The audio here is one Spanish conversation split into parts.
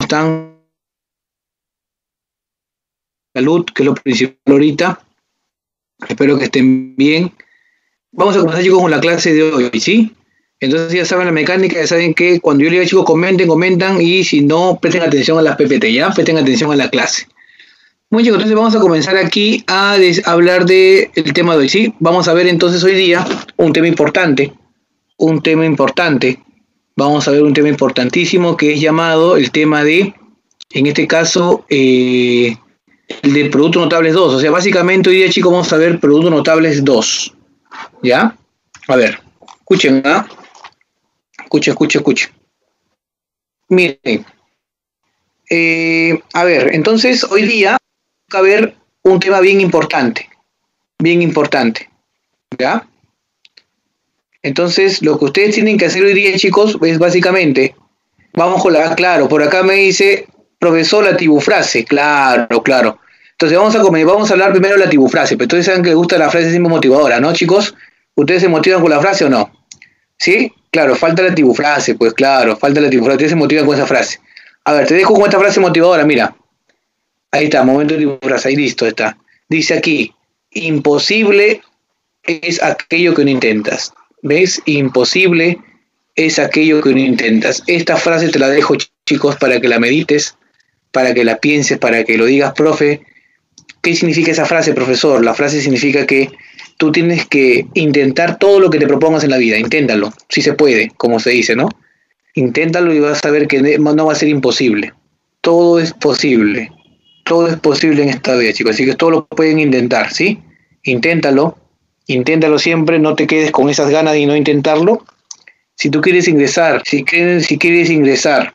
están? Salud, que es lo principal ahorita. Espero que estén bien. Vamos a comenzar, chicos, con la clase de hoy, ¿sí? Entonces ya saben la mecánica, ya saben que cuando yo le diga, chicos, comentan, y si no, presten atención a las PPT, ¿ya? Presten atención a la clase. Muy bien, chicos, entonces vamos a comenzar aquí a hablar del tema de hoy, ¿sí? Vamos a ver entonces hoy día un tema importante. Vamos a ver un tema importantísimo que es llamado el tema de, en este caso, el de Productos Notables 2. O sea, básicamente hoy día, chicos, vamos a ver Productos Notables 2. ¿Ya? A ver, escuchen, ¿ah? Escuchen. Miren. A ver, entonces hoy día va a haber un tema bien importante. ¿Ya? Entonces, lo que ustedes tienen que hacer hoy día, chicos, es básicamente, vamos con la, claro, por acá me dice, profesor, la tibufrase, claro. Entonces vamos a hablar primero de la tibufrase, pero ustedes saben que les gusta la frase siempre motivadora, ¿no, chicos? ¿Ustedes se motivan con la frase o no? ¿Sí? Claro, falta la tibufrase, pues claro, falta la tibufrase, ustedes se motivan con esa frase. A ver, te dejo con esta frase motivadora, mira. Ahí está, momento de tibufrase, ahí listo está. Dice aquí, imposible es aquello que no intentas. ¿Ves? Imposible es aquello que no intentas. Esta frase te la dejo, chicos, para que la medites, para que la pienses, para que lo digas, profe. ¿Qué significa esa frase, profesor? La frase significa que tú tienes que intentar todo lo que te propongas en la vida. Inténtalo, si se puede, como se dice, ¿no? Inténtalo y vas a ver que no va a ser imposible. Todo es posible. Todo es posible en esta vida, chicos. Así que todo lo pueden intentar, ¿sí? Inténtalo siempre, no te quedes con esas ganas de no intentarlo. Si tú quieres ingresar, si quieres ingresar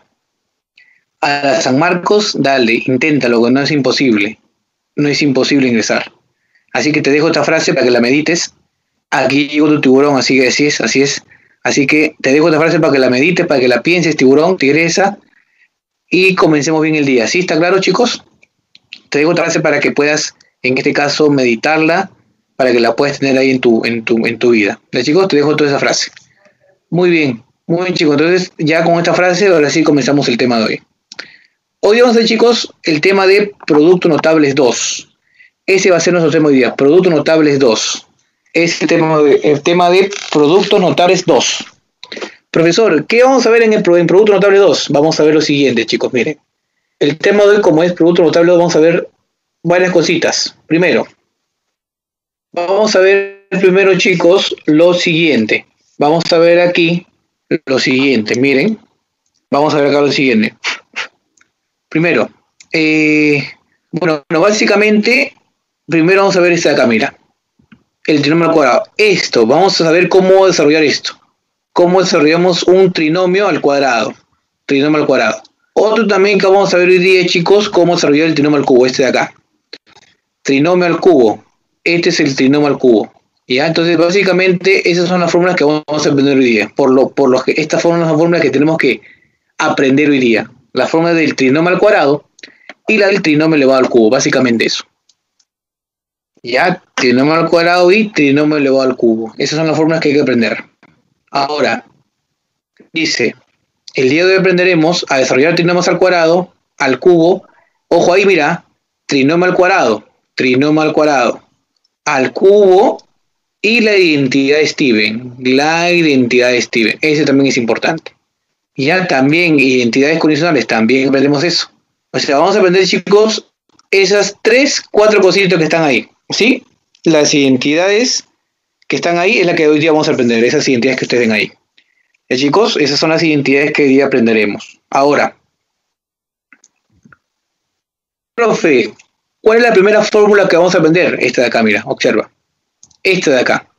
a San Marcos, dale, inténtalo, que no es imposible. No es imposible ingresar. Así que te dejo esta frase para que la medites. Aquí llegó tu tiburón, así que así es. Así que te dejo esta frase para que la medites, para que la pienses, tiburón, tigresa, y comencemos bien el día. ¿Sí? ¿Está claro, chicos? Te dejo esta frase para que puedas, en este caso, meditarla, para que la puedas tener ahí en tu vida. ¿Ya, chicos? Te dejo toda esa frase. Muy bien, chicos. Entonces, ya con esta frase, ahora sí comenzamos el tema de hoy. Hoy vamos a ver, chicos, el tema de Productos Notables 2. Ese va a ser nuestro tema hoy día, Productos Notables 2. Es el tema de Productos Notables 2. Profesor, ¿qué vamos a ver en Productos Notables 2? Vamos a ver lo siguiente, chicos, miren. El tema de hoy, como es Productos Notables 2, vamos a ver varias cositas. Primero, vamos a ver primero, chicos, lo siguiente. Vamos a ver aquí lo siguiente, miren. Vamos a ver acá lo siguiente. Primero, básicamente, primero vamos a ver esta de acá, mira. El trinomio al cuadrado. Vamos a saber cómo desarrollar esto. Cómo desarrollamos un trinomio al cuadrado. Otro también que vamos a ver hoy día, chicos, cómo desarrollar el trinomio al cubo, este de acá. Trinomio al cubo. Este es el trinomio al cubo. ¿Ya? Entonces, básicamente, esas son las fórmulas que vamos a aprender hoy día. Por lo que estas fórmulas son fórmulas que tenemos que aprender hoy día. La fórmula del trinomio al cuadrado y la del trinomio elevado al cubo. Básicamente eso. Ya, trinomio al cuadrado y trinomio elevado al cubo. Esas son las fórmulas que hay que aprender. Ahora, dice, el día de hoy aprenderemos a desarrollar trinomios al cuadrado, al cubo. Ojo ahí, mira, trinomio al cuadrado, al cubo y la identidad de Steven. Ese también es importante. Ya también identidades condicionales, también aprendemos eso. O sea, vamos a aprender, chicos, esas 4 cositas que están ahí. ¿Sí? Las identidades que están ahí es la que hoy día vamos a aprender, esas identidades que ustedes ven ahí. ¿Ya, chicos? Esas son las identidades que hoy día aprenderemos. Ahora, profe, ¿cuál es la primera fórmula que vamos a aprender? Esta de acá, mira, observa. Esta de acá.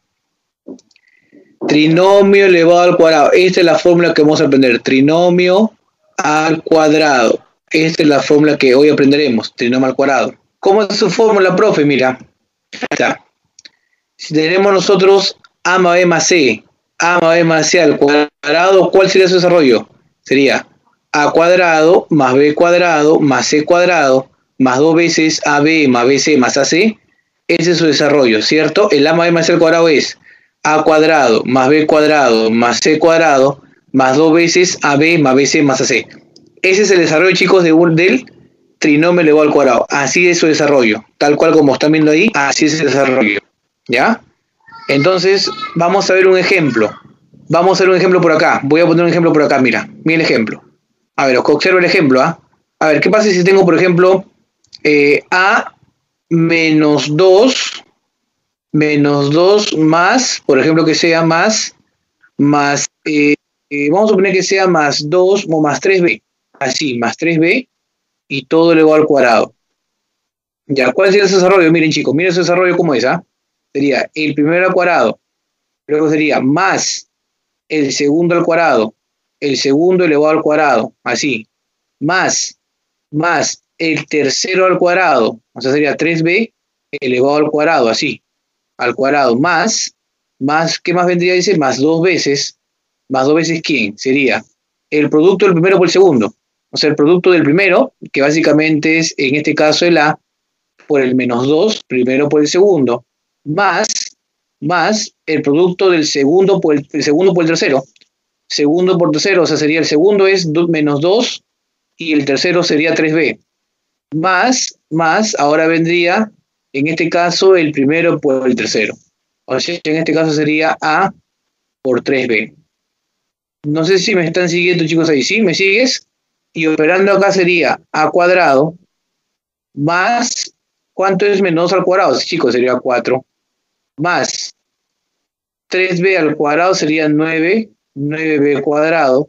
Trinomio elevado al cuadrado. Esta es la fórmula que vamos a aprender. Trinomio al cuadrado. Esta es la fórmula que hoy aprenderemos. Trinomio al cuadrado. ¿Cómo es su fórmula, profe? Mira. Está. Si tenemos nosotros A más B más C al cuadrado, ¿cuál sería su desarrollo? Sería A cuadrado más B cuadrado más C cuadrado más 2 veces AB más BC más AC. Ese es su desarrollo, ¿cierto? El A más B más C al cuadrado es A cuadrado más B cuadrado más C cuadrado más 2 veces AB más BC más AC. Ese es el desarrollo, chicos, del trinomio elevado al cuadrado. Así es su desarrollo. Tal cual como están viendo ahí, así es el desarrollo. ¿Ya? Entonces, vamos a ver un ejemplo. Vamos a ver un ejemplo por acá. Voy a poner un ejemplo por acá, mira. Mira el ejemplo. A ver, observa el ejemplo, ¿ah? A ver, ¿qué pasa si tengo, por ejemplo, a menos 2 más, por ejemplo, que sea más, vamos a suponer que sea más 2 o más 3b. Así, más 3b y todo elevado al cuadrado. Ya, ¿cuál sería ese desarrollo? Miren, chicos, miren ese desarrollo cómo es, ¿ah? Sería el primero al cuadrado, luego sería más el segundo al cuadrado, el segundo elevado al cuadrado, así, más el tercero al cuadrado, o sea, sería 3b elevado al cuadrado, así, al cuadrado, más, ¿qué más vendría? Dice, más dos veces ¿quién? Sería el producto del primero por el segundo, o sea, el producto del primero, que básicamente es, en este caso, el a, por el menos 2, primero por el segundo, más el producto del segundo por el tercero, segundo por tercero, o sea, sería el segundo es menos 2 y el tercero sería 3b, más, ahora vendría, en este caso, el primero por el tercero. O sea, en este caso sería a por 3b. No sé si me están siguiendo, chicos, ahí. ¿Sí? ¿Me sigues? Y operando acá sería a cuadrado más, ¿cuánto es menos 2 al cuadrado? Chicos, sería 4. Más 3b al cuadrado sería 9b cuadrado.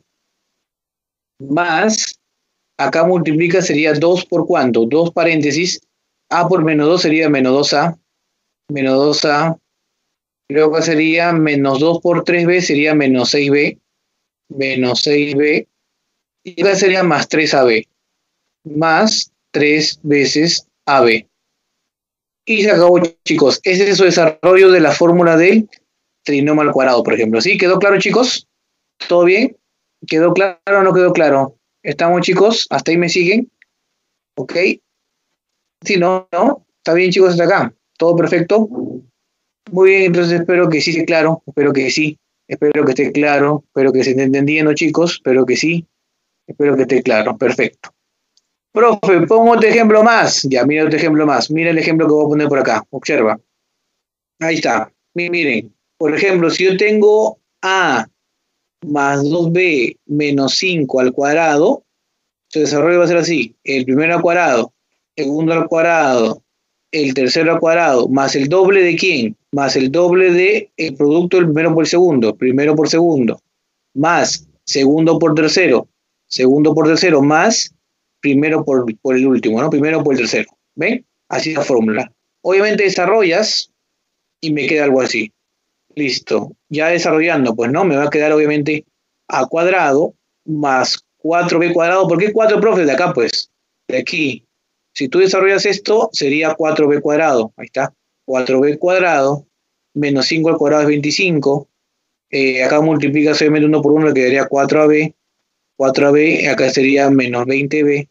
Más, acá multiplica sería 2 por ¿cuánto? 2 paréntesis. A por menos 2 sería menos 2a. Menos 2a. Luego acá sería menos 2 por 3b sería menos 6b. Menos 6b. Y acá sería más 3ab. Más 3 veces ab. Y se acabó, chicos. Ese es su desarrollo de la fórmula del trinomio al cuadrado, por ejemplo. ¿Sí? ¿Quedó claro, chicos? ¿Todo bien? ¿Quedó claro o no quedó claro? ¿Estamos, chicos? ¿Hasta ahí me siguen? ¿Ok? Sí, no, no. ¿Está bien, chicos, hasta acá? ¿Todo perfecto? Muy bien, entonces espero que sí esté claro. Espero que sí. Espero que esté claro. Espero que se esté entendiendo, chicos. Espero que sí. Espero que esté claro. Perfecto. Profe, pongo otro ejemplo más. Ya, mira otro ejemplo más. Mira el ejemplo que voy a poner por acá. Observa. Ahí está. Miren. Por ejemplo, si yo tengo a más 2b menos 5 al cuadrado, su desarrollo va a ser así: el primero al cuadrado, el segundo al cuadrado, el tercero al cuadrado, más el doble de ¿quién? Más el doble de el producto del primero por segundo, más segundo por tercero, más primero por el último, ¿no? Primero por el tercero. ¿Ven? Así es la fórmula. Obviamente desarrollas y me queda algo así. Listo. Ya desarrollando, pues no, me va a quedar obviamente a cuadrado más 4b cuadrado. ¿Por qué 4, profe? De acá, pues. De aquí. Si tú desarrollas esto, sería 4b cuadrado. Ahí está. 4b cuadrado menos 5 al cuadrado es 25. Acá multiplicas obviamente 1 por 1, le quedaría 4ab. 4ab, acá sería menos 20b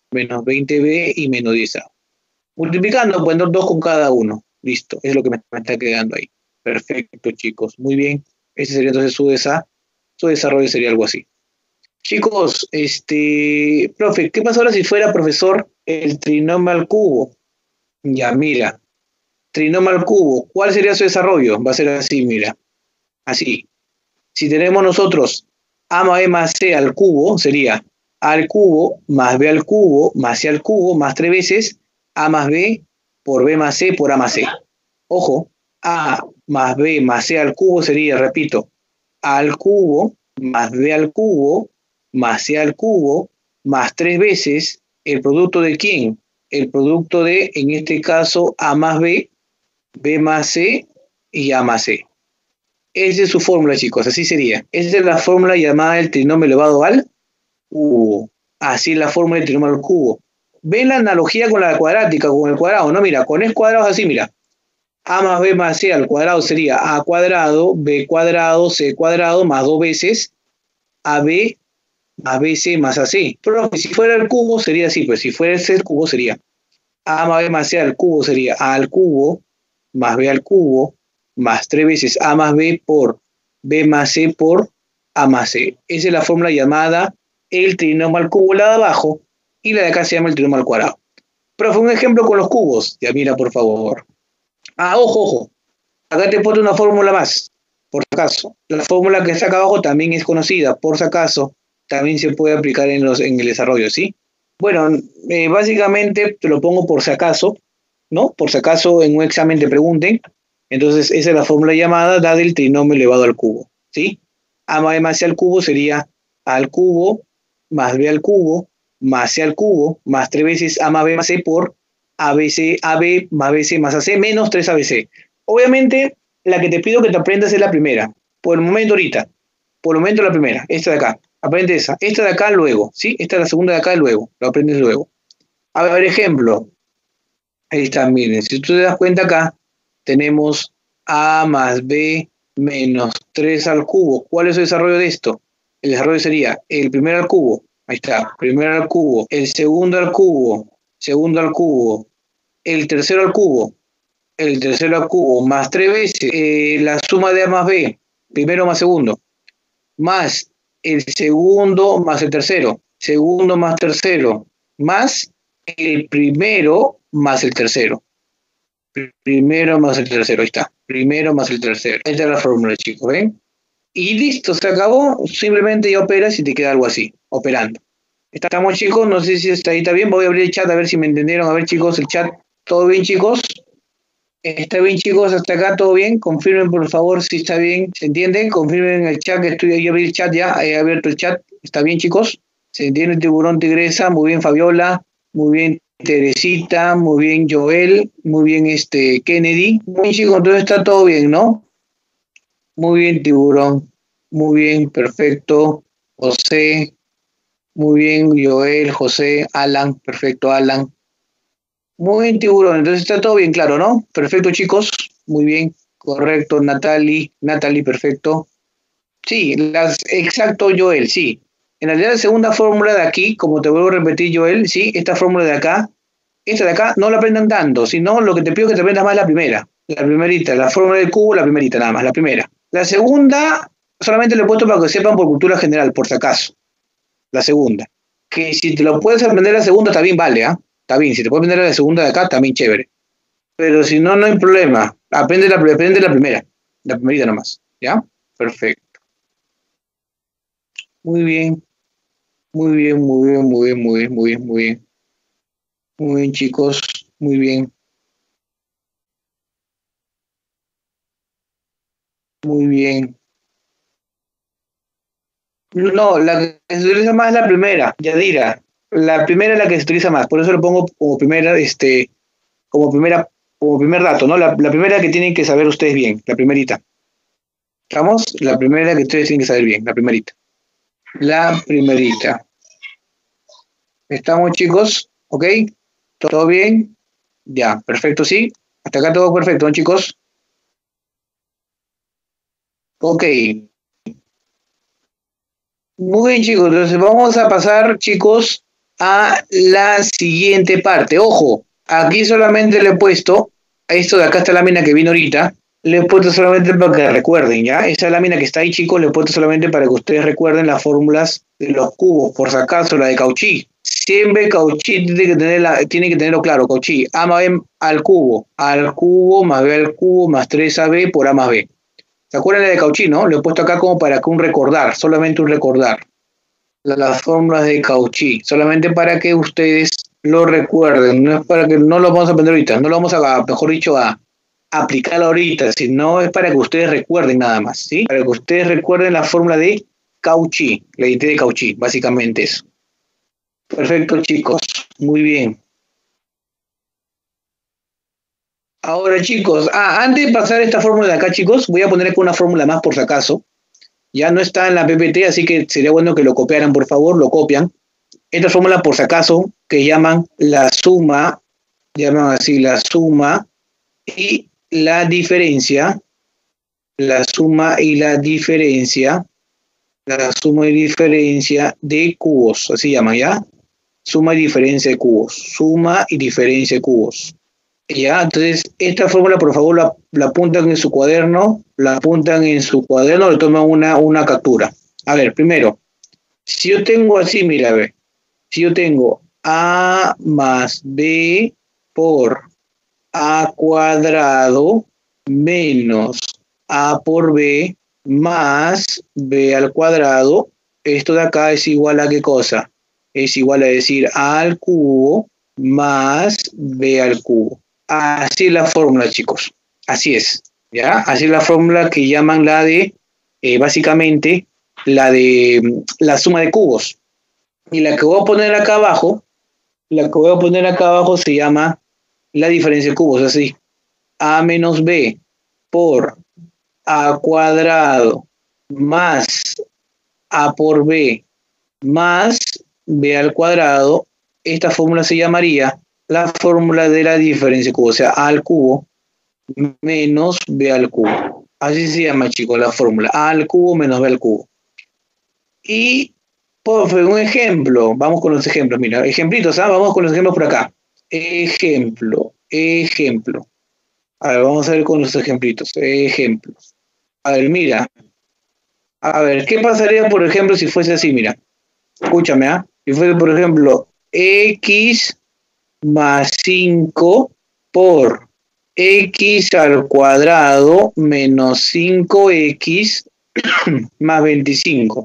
y menos 10a. Multiplicando, pues 2 con cada uno. Listo. Es lo que me está quedando ahí. Perfecto, chicos. Muy bien. Ese sería entonces su desarrollo sería algo así. Chicos, profe, ¿qué pasa ahora si fuera, profesor, el trinomio al cubo? Ya, mira, trinomio al cubo, ¿cuál sería su desarrollo? Va a ser así, mira, así. Si tenemos nosotros a más b más c al cubo, sería a al cubo más b al cubo más c al cubo más 3 veces a más b por b más c por a más c. Ojo, a más b más c al cubo sería, repito, a al cubo más b al cubo más c al cubo más 3 veces el producto de ¿quién? El producto de, en este caso, a más b, b más c y a más c. Esa es su fórmula, chicos, así sería. Esa es la fórmula llamada el trinomio elevado al cubo. Así es la fórmula del trinomio al cubo. ¿Ven la analogía con la cuadrática, con el cuadrado? No, mira, con el cuadrado es así, mira. A más b más c al cuadrado sería a cuadrado, b cuadrado, c cuadrado, más 2 veces ab más bc más ac. Pero si fuera el cubo sería así, pues si fuera el cubo sería a más b más c al cubo sería a al cubo más b al cubo más 3 veces a más b por b más c por a más c. Esa es la fórmula llamada el trinomio al cubo, la de abajo, y la de acá se llama el trinomio al cuadrado. Pero fue un ejemplo con los cubos. Ya mira, por favor. Ah, ojo, ojo. Acá te pongo una fórmula más, por si acaso. La fórmula que está acá abajo también es conocida, por si acaso. También se puede aplicar en el desarrollo, ¿sí? Bueno, básicamente te lo pongo por si acaso, ¿no? Por si acaso en un examen te pregunten. Entonces, esa es la fórmula llamada da del trinomio elevado al cubo, ¿sí? A más c al cubo sería a al cubo más b al cubo más c al cubo más 3 veces a más b más c por ABC, AB más BC más AC menos 3ABC. Obviamente, la que te pido que te aprendas es la primera. Por el momento ahorita. Por el momento la primera. Esta de acá. Aprende esa. Esta de acá luego. ¿Sí? Esta es la segunda de acá luego. Lo aprendes luego. A ver, ejemplo. Ahí está, miren. Si tú te das cuenta acá, tenemos A más B menos 3 al cubo. ¿Cuál es el desarrollo de esto? El desarrollo sería el primero al cubo. Ahí está. Primero al cubo. El segundo al cubo. Segundo al cubo. El tercero al cubo. El tercero al cubo más 3 veces la suma de A más B, primero más segundo, más el segundo más el tercero, segundo más tercero, más el primero más el tercero. Primero más el tercero, ahí está. Primero más el tercero. Esta es la fórmula, chicos, ¿ven? Y listo, se acabó. Simplemente ya operas y te queda algo así, operando. Estamos, chicos, no sé si está ahí, está bien. Voy a abrir el chat a ver si me entendieron. A ver, chicos, el chat. ¿Todo bien, chicos? ¿Está bien, chicos? ¿Hasta acá todo bien? Confirmen, por favor, si está bien. ¿Se entiende? Confirmen en el chat que estoy ahí, abrí el chat ya. He abierto el chat. ¿Está bien, chicos? ¿Se entiende? Tiburón Tigresa. Muy bien, Fabiola. Muy bien, Teresita. Muy bien, Joel. Muy bien, Kennedy. Muy bien, chicos. Entonces está todo bien, ¿no? Muy bien, Tiburón. Muy bien, perfecto. José. Muy bien, Joel, José, Alan. Perfecto, Alan. Muy bien, Tiburón. Entonces está todo bien claro, ¿no? Perfecto, chicos. Muy bien. Correcto, Natalie. Natalie, perfecto. Sí, exacto, Joel, sí. En realidad, la segunda fórmula de aquí, como te vuelvo a repetir, Joel, sí, esta fórmula de acá, esta de acá, no la aprendan tanto, sino lo que te pido es que te aprendas más la primera. La primerita, la fórmula del cubo, la primerita nada más, la primera. La segunda, solamente lo he puesto para que sepan por cultura general, por si acaso. La segunda. Que si te lo puedes aprender la segunda, también vale, ¿ah? Está bien, si te puedes aprender la segunda de acá, también chévere. Pero si no, no hay problema. Aprende la primera. La primerita nomás. ¿Ya? Perfecto. Muy bien. Muy bien, muy bien, muy bien, muy bien, muy bien, muy bien. Muy bien, chicos. Muy bien. Muy bien. No, la que se utiliza más es la primera, Yadira. La primera es la que se utiliza más. Por eso lo pongo como primera, como primer dato, ¿no? La primera que tienen que saber ustedes bien, la primerita. ¿Estamos? La primera que ustedes tienen que saber bien, la primerita. La primerita. ¿Estamos, chicos? ¿Ok? ¿Todo bien? Ya, perfecto, sí. Hasta acá todo perfecto, ¿no, chicos? Ok. Muy bien, chicos. Entonces vamos a pasar, chicos, a la siguiente parte. Ojo, aquí solamente le he puesto, a esto de acá, esta lámina que vino ahorita, le he puesto solamente para que recuerden, ¿ya? Esa lámina que está ahí, chicos, le he puesto solamente para que ustedes recuerden las fórmulas de los cubos, por si acaso, la de Cauchy. Siempre Cauchy tiene que tenerlo claro, Cauchy. A más B al cubo más B al cubo más 3AB por A más B. ¿Se acuerdan de Cauchy, no? Lo he puesto acá como para que un recordar, solamente un recordar. Las fórmulas de Cauchy, solamente para que ustedes lo recuerden, no es para que no lo vamos a aprender ahorita, no lo vamos a, mejor dicho, a aplicar ahorita, sino es para que ustedes recuerden nada más, ¿sí? Para que ustedes recuerden la fórmula de Cauchy, la idea de Cauchy, básicamente eso. Perfecto, chicos, muy bien. Ahora, chicos, antes de pasar esta fórmula de acá, chicos, voy a poner aquí una fórmula más por si acaso. Ya no está en la PPT, así que sería bueno que lo copiaran, por favor, lo copian. Esta fórmula, por si acaso, que llaman la suma, llaman así la suma y la diferencia, la suma y la diferencia, la suma y diferencia de cubos, así llaman, ¿ya? Suma y diferencia de cubos, suma y diferencia de cubos. Ya, entonces, esta fórmula, por favor, la apuntan en su cuaderno, le toman una captura. A ver, primero, Si yo tengo así, mira, a ver, si yo tengo A más B por A cuadrado menos A por B más B al cuadrado, esto de acá es igual a ¿qué cosa? Es igual a decir A al cubo más B al cubo. Así es la fórmula, chicos. Así es, ¿ya? Así es la fórmula que llaman la de, básicamente, la suma de cubos. Y la que voy a poner acá abajo, se llama la diferencia de cubos, así. A menos B por A cuadrado más A por B más B al cuadrado. Esta fórmula se llamaría la fórmula de la diferencia de cubos, o sea, A al cubo menos B al cubo. Así se llama, chicos, la fórmula. A al cubo menos B al cubo. Y, por un ejemplo, vamos con los ejemplos, mira, ejemplitos, ¿ah? Vamos con los ejemplos por acá. Ejemplo. A ver, vamos a ver con los ejemplitos. Ejemplos. A ver, mira. A ver, ¿qué pasaría, por ejemplo, si fuese así? Mira, escúchame, ¿ah? Si fuese, por ejemplo, x más 5 por x al cuadrado menos 5x más 25.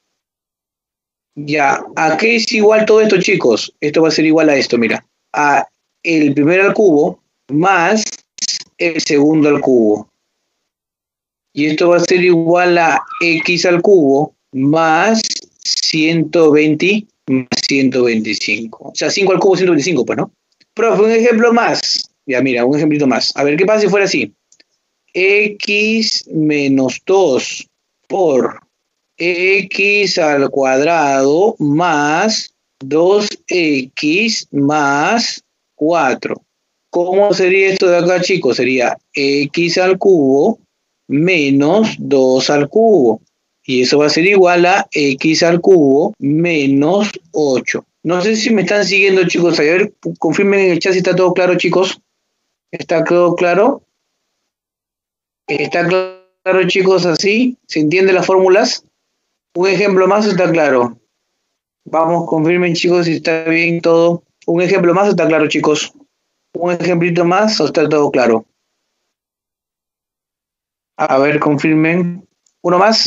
Ya, ¿a qué es igual todo esto, chicos? Esto va a ser igual a esto, mira. A el primero al cubo más el segundo al cubo. Y esto va a ser igual a x al cubo más 120 más 125. O sea, 5 al cubo, 125, pues, ¿no? Profe, un ejemplo más. Ya, mira, un ejemplito más. A ver, ¿qué pasa si fuera así? X menos 2 por x al cuadrado más 2x más 4. ¿Cómo sería esto de acá, chicos? Sería x al cubo menos 2 al cubo. Y eso va a ser igual a x al cubo menos 8. No sé si me están siguiendo, chicos. A ver, confirmen en el chat si está todo claro, chicos. ¿Está todo claro? ¿Está claro, chicos, así? ¿Se entienden las fórmulas? Un ejemplo más, está claro. Vamos, confirmen, chicos, si está bien todo. Un ejemplo más, está claro, chicos. Un ejemplito más, o está todo claro. A ver, confirmen. Uno más.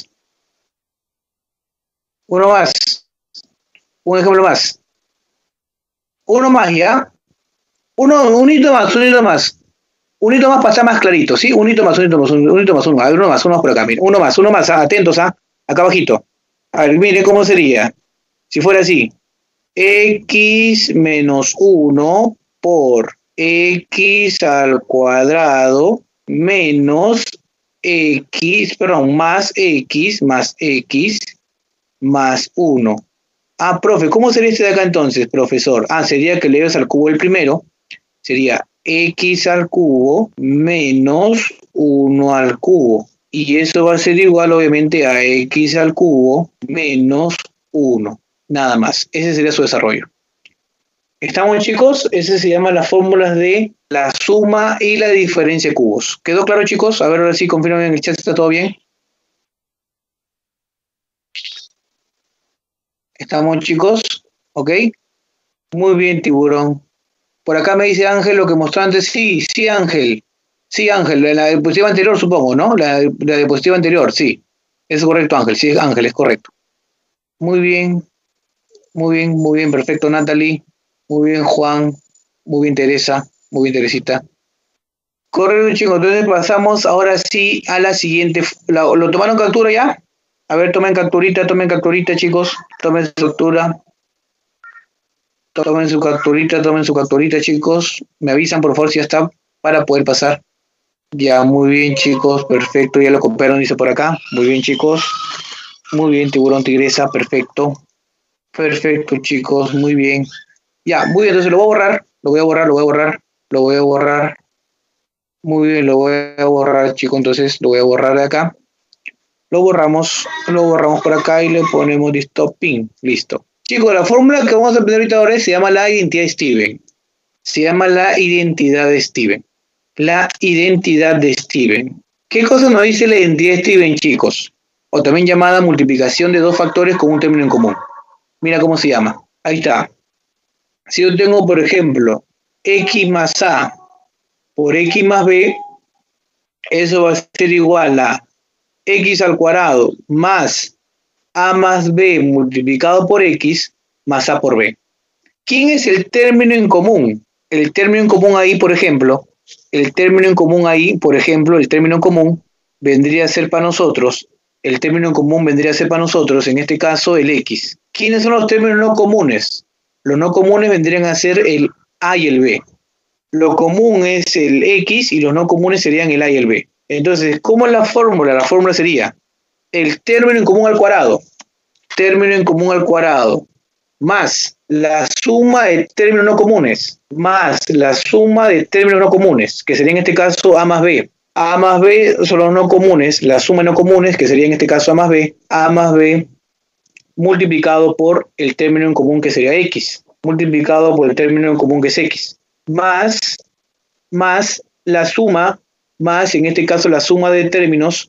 Uno más. Un ejemplo más. Uno más, ¿ya? Un hito más, un hito más. Un hito más para estar más clarito, ¿sí? Un hito más, un hito más, un hito más, uno más. A ver, uno más por acá, miren. Uno más, atentos, ¿ah? Acá abajito. A ver, mire cómo sería. Si fuera así. X menos 1 por x al cuadrado menos x, perdón, más x más 1. Ah, profe, ¿cómo sería este de acá entonces, profesor? Ah, sería que le das al cubo el primero. Sería x al cubo menos 1 al cubo. Y eso va a ser igual, obviamente, a x al cubo menos 1. Nada más. Ese sería su desarrollo. ¿Estamos, chicos? Ese se llama las fórmulas de la suma y la diferencia de cubos. ¿Quedó claro, chicos? A ver, ahora sí, confirmen en el chat si está todo bien. ¿Estamos, chicos? ¿Ok? Muy bien, tiburón. Por acá me dice Ángel lo que mostró antes. Sí, Ángel. Sí, Ángel, la diapositiva anterior, supongo, ¿no? La diapositiva anterior, sí. Es correcto, Ángel. Sí, Ángel, es correcto. Muy bien, perfecto, Natalie. Muy bien, Juan. Muy bien, Teresa. Muy bien, Teresita. Correcto, chicos. Entonces pasamos ahora sí a la siguiente. ¿Lo tomaron captura ya? A ver, tomen capturita, chicos. Tomen su captura. Tomen su capturita, chicos. Me avisan, por favor, si ya está para poder pasar. Ya, muy bien, chicos. Perfecto, ya lo copiaron, dice por acá. Muy bien, chicos. Muy bien, tiburón, tigresa. Perfecto. Perfecto, chicos. Muy bien. Ya, muy bien. Entonces lo voy a borrar. Lo voy a borrar. Muy bien, lo voy a borrar, chicos. Entonces lo voy a borrar de acá. Lo borramos por acá y le ponemos stop pin. Listo. Chicos, la fórmula que vamos a aprender ahorita ahora se llama la identidad de Steven. Se llama la identidad de Steven. La identidad de Steven. ¿Qué cosa nos dice la identidad de Steven, chicos? o también llamada multiplicación de dos factores con un término en común. Mira cómo se llama. Ahí está. Si yo tengo, por ejemplo, x más a por x más b, eso va a ser igual a x al cuadrado más a más b multiplicado por x más a por b. ¿Quién es el término en común? El término en común ahí, por ejemplo, el término en común vendría a ser para nosotros, en este caso, el x. ¿Quiénes son los términos no comunes? Los no comunes vendrían a ser el a y el b. Lo común es el x y los no comunes serían el a y el b. Entonces, ¿cómo es la fórmula? La fórmula sería el término en común al cuadrado, más la suma de términos no comunes, que sería en este caso a más b. A más b son los no comunes, la suma de no comunes, que sería en este caso a más b multiplicado por el término en común que sería x, multiplicado por el término en común que es x, más la suma, más en este caso la suma de términos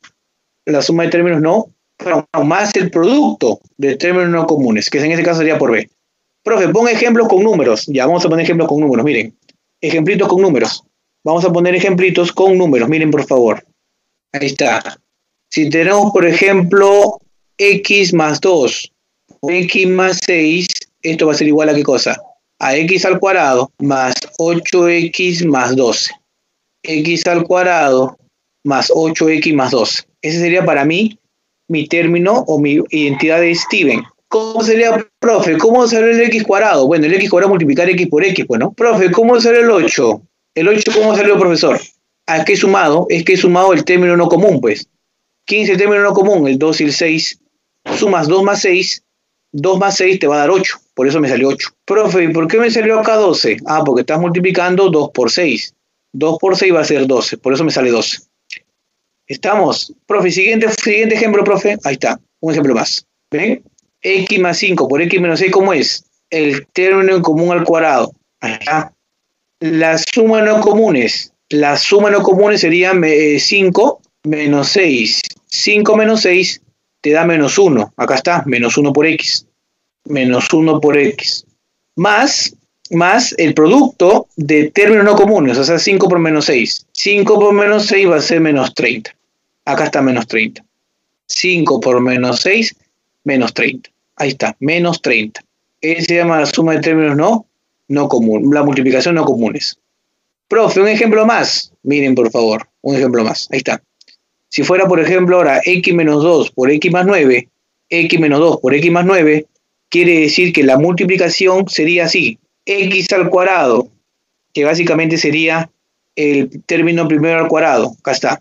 más el producto de términos no comunes, que en este caso sería por b. Profe, pon ejemplos con números. Ya, vamos a poner ejemplos con números, miren. Ejemplitos con números. Vamos a poner ejemplitos con números, miren por favor. Ahí está. Si tenemos, por ejemplo, x más 2 o x más 6, esto va a ser igual a ¿qué cosa? A x al cuadrado más 8x más 12. X al cuadrado más 8x más 12. Ese sería para mí mi término o mi identidad de Steven. ¿Cómo sería, profe? ¿Cómo sale el x cuadrado? Bueno, el x cuadrado multiplicar x por x, pues, ¿no? Profe, ¿cómo sale el 8? ¿El 8 cómo salió, profesor? ¿A qué he sumado? Es que he sumado el término no común, pues. ¿Quién es el término no común? El 2 y el 6. Sumas 2 más 6. 2 más 6 te va a dar 8. Por eso me salió 8. Profe, ¿y por qué me salió acá 12? Ah, porque estás multiplicando 2 por 6. 2 por 6 va a ser 12. Por eso me sale 12. ¿Estamos? Profe, siguiente ejemplo, profe. Ahí está. Un ejemplo más. ¿Ven? X más 5 por x menos 6, ¿cómo es? El término en común al cuadrado. Acá. La suma no comunes sería 5 menos 6. 5 menos 6 te da menos 1. Acá está, menos 1 por x. Menos 1 por x. Más el producto de términos no comunes, o sea, 5 por menos 6. 5 por menos 6 va a ser menos 30. Acá está menos 30. 5 por menos 6, menos 30. Ahí está, menos 30. Esa se llama la suma de términos no común, la multiplicación no comunes. Profe, un ejemplo más. Miren, por favor, un ejemplo más. Ahí está. Si fuera, por ejemplo, ahora x menos 2 por x más 9, x menos 2 por x más 9, quiere decir que la multiplicación sería así. X al cuadrado, que básicamente sería el término primero al cuadrado. Acá está.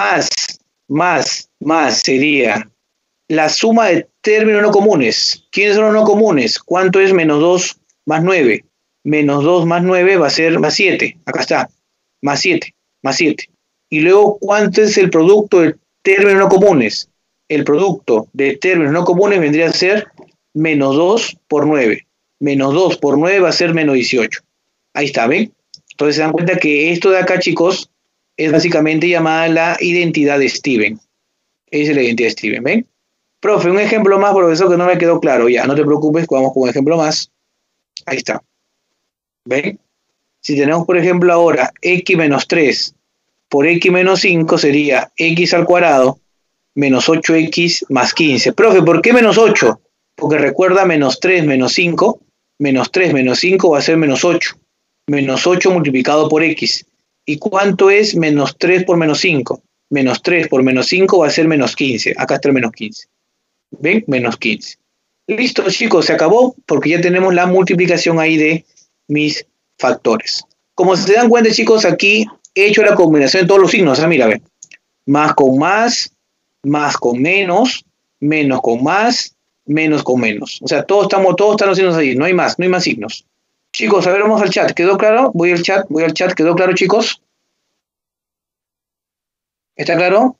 Más sería la suma de términos no comunes. ¿Quiénes son los no comunes? ¿Cuánto es menos 2 más 9? Menos 2 más 9 va a ser más 7. Acá está. Más 7. Y luego, ¿cuánto es el producto de términos no comunes? El producto de términos no comunes vendría a ser menos 2 por 9. Menos 2 por 9 va a ser menos 18. Ahí está, ¿ven? Entonces se dan cuenta que esto de acá, chicos, es básicamente llamada la identidad de Steven. Esa es la identidad de Steven, ¿ven? Profe, un ejemplo más, profesor, que no me quedó claro. Ya, no te preocupes, vamos con un ejemplo más. Ahí está. ¿Ven? Si tenemos, por ejemplo, ahora x menos 3 por x menos 5 sería x al cuadrado menos 8x más 15. Profe, ¿por qué menos 8? Porque recuerda menos 3 menos 5. Menos 3 menos 5 va a ser menos 8. Menos 8 multiplicado por x. ¿Y cuánto es menos 3 por menos 5? Menos 3 por menos 5 va a ser menos 15. Acá está el menos 15. ¿Ven? Menos 15. Listo, chicos, se acabó porque ya tenemos la multiplicación ahí de mis factores. Como se dan cuenta, chicos, aquí he hecho la combinación de todos los signos. Mira, ven. Más con menos, menos con más, menos con menos. O sea, todos están los signos ahí. No hay más signos. Chicos, a ver, vamos al chat. ¿Quedó claro? Voy al chat. ¿Quedó claro, chicos? ¿Está claro?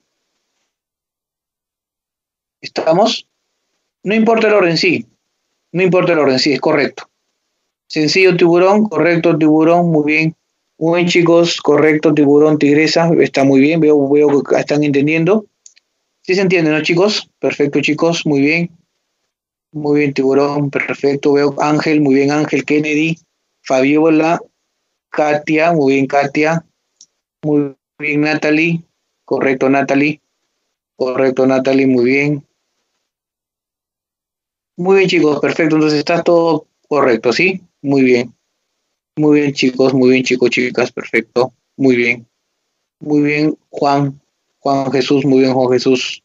¿Estamos? No importa el orden, sí. Es correcto. Sencillo, tiburón, correcto, tiburón, muy bien. Muy bien, chicos, correcto, tiburón, tigresa, está muy bien, veo que están entendiendo. ¿Sí se entiende, no, chicos? Perfecto, chicos, muy bien. Muy bien, Tiburón, perfecto. Veo Ángel, muy bien, Ángel, Kennedy, Fabiola, Katia, muy bien, Katia. Muy bien, Natalie. Correcto, Natalie. Correcto, Natalie, muy bien. Muy bien, chicos, perfecto. Entonces está todo correcto, ¿sí? Muy bien. Muy bien, chicos, chicas, perfecto. Muy bien. Muy bien, Juan. Juan Jesús, muy bien, Juan Jesús.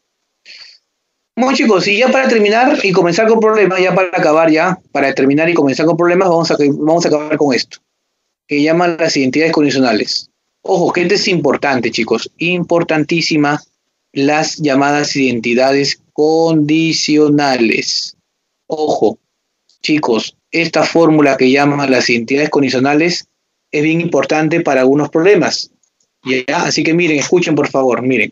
Bueno, chicos, y ya para terminar y comenzar con problemas, ya para acabar, ya, para terminar y comenzar con problemas, vamos a acabar con esto, que llaman las identidades condicionales. Ojo, que esto es importante, chicos, importantísima, las llamadas identidades condicionales. Ojo, chicos, esta fórmula que llaman las identidades condicionales es bien importante para algunos problemas. ¿Ya? Así que miren, escuchen por favor, miren.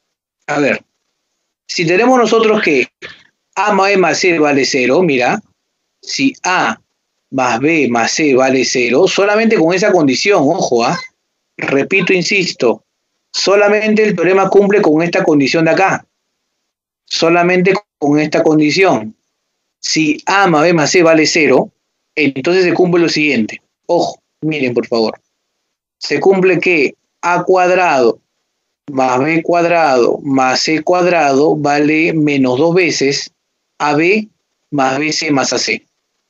A ver, si tenemos nosotros que A más B más C vale 0, mira, si A más B más C vale 0, solamente con esa condición, ojo, repito, insisto, solamente el teorema cumple con esta condición de acá, solamente con esta condición. Si A más B más C vale 0, entonces se cumple lo siguiente, ojo, miren por favor, se cumple que A cuadrado más B cuadrado más C cuadrado vale menos 2 veces AB más BC más AC.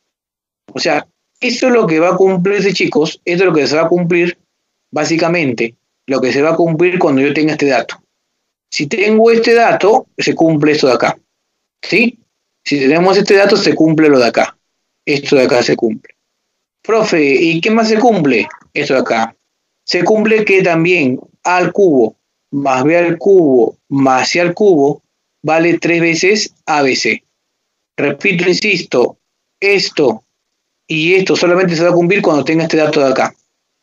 O sea, esto es lo que va a cumplirse, chicos, esto es lo que se va a cumplir, básicamente, lo que se va a cumplir cuando yo tenga este dato. Si tengo este dato, se cumple esto de acá, ¿sí? Si tenemos este dato, se cumple lo de acá. Esto de acá se cumple. Profe, ¿y qué más se cumple? Esto de acá. Se cumple que también A al cubo más B al cubo más C al cubo vale 3 veces ABC. Repito, insisto, esto y esto solamente se va a cumplir cuando tenga este dato de acá.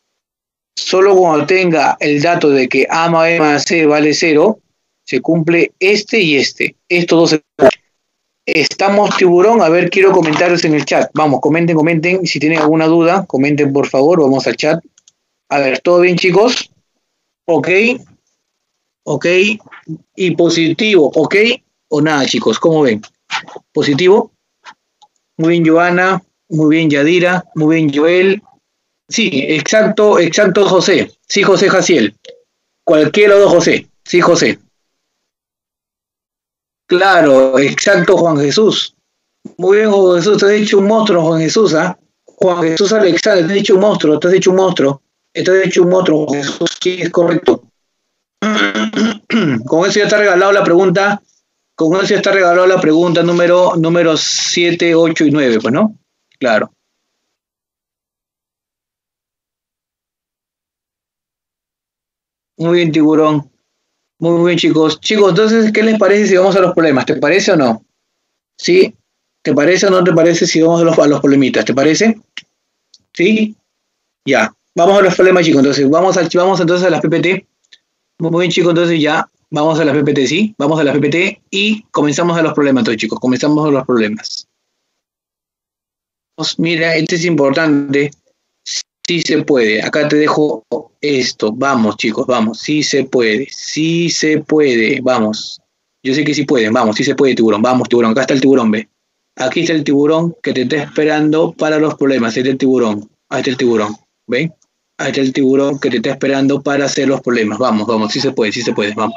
Solo cuando tenga el dato de que A más B más C vale 0, se cumple este y este. Estos dos se cumplen. Estamos, Tiburón. A ver, quiero comentarios en el chat. Vamos, comenten, comenten. Si tienen alguna duda, comenten por favor. Vamos al chat. A ver, ¿todo bien, chicos? Ok. Ok. Y positivo, ok. O nada, chicos, ¿cómo ven? Positivo. Muy bien, Joana. Muy bien, Yadira. Muy bien, Joel. Sí, exacto, exacto, José. Sí, José Jaciel. Cualquiera de los José. Sí, José. Claro, exacto, Juan Jesús. Muy bien, Juan Jesús. Te has dicho un monstruo, Juan Jesús, ¿ah? Juan Jesús Alexander, te has dicho un monstruo, te has dicho un monstruo. Te has dicho un monstruo, Juan Jesús. Sí, es correcto. Con eso ya está regalado la pregunta. Con eso ya está regalada la pregunta número 7, 8 y 9, pues, ¿no? Claro. Muy bien, Tiburón. Muy bien, chicos. Chicos, entonces, ¿qué les parece si vamos a los problemas? ¿Te parece o no? ¿Sí? ¿Te parece o no te parece si vamos a los problemitas? ¿Te parece? ¿Sí? Ya. Vamos a los problemas, chicos. Entonces, vamos entonces a las PPT. Muy bien, chicos. Entonces, ya. Vamos a las PPT, ¿sí? Vamos a las PPT y comenzamos a los problemas, entonces, chicos. Comenzamos a los problemas. Mira, este es importante. Sí se puede. Acá te dejo esto. Vamos, chicos, vamos. Sí se puede. Sí se puede. Vamos. Yo sé que sí pueden. Vamos, sí se puede, tiburón. Vamos, tiburón. Acá está el tiburón, ve. Aquí está el tiburón que te está esperando para los problemas. Ahí está el tiburón. Ahí está el tiburón. ¿Ve? Ahí está el tiburón que te está esperando para hacer los problemas. Vamos, vamos. Sí se puede, sí se puede. Vamos.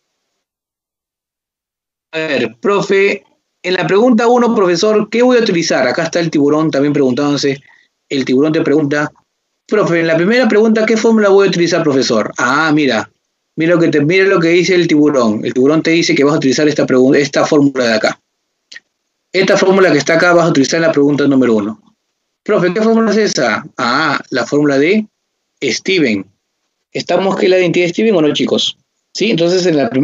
A ver, profe. En la pregunta 1, profesor, ¿qué voy a utilizar? Acá está el tiburón también preguntándose. El tiburón te pregunta, profe, en la primera pregunta, ¿qué fórmula voy a utilizar, profesor? Ah, mira, mira lo que dice el tiburón. El tiburón te dice que vas a utilizar esta fórmula de acá. Esta fórmula que está acá vas a utilizar en la pregunta número 1. Profe, ¿qué fórmula es esa? Ah, la fórmula de Steven. ¿Estamos que la identidad de Steven o no, chicos? Sí, entonces en el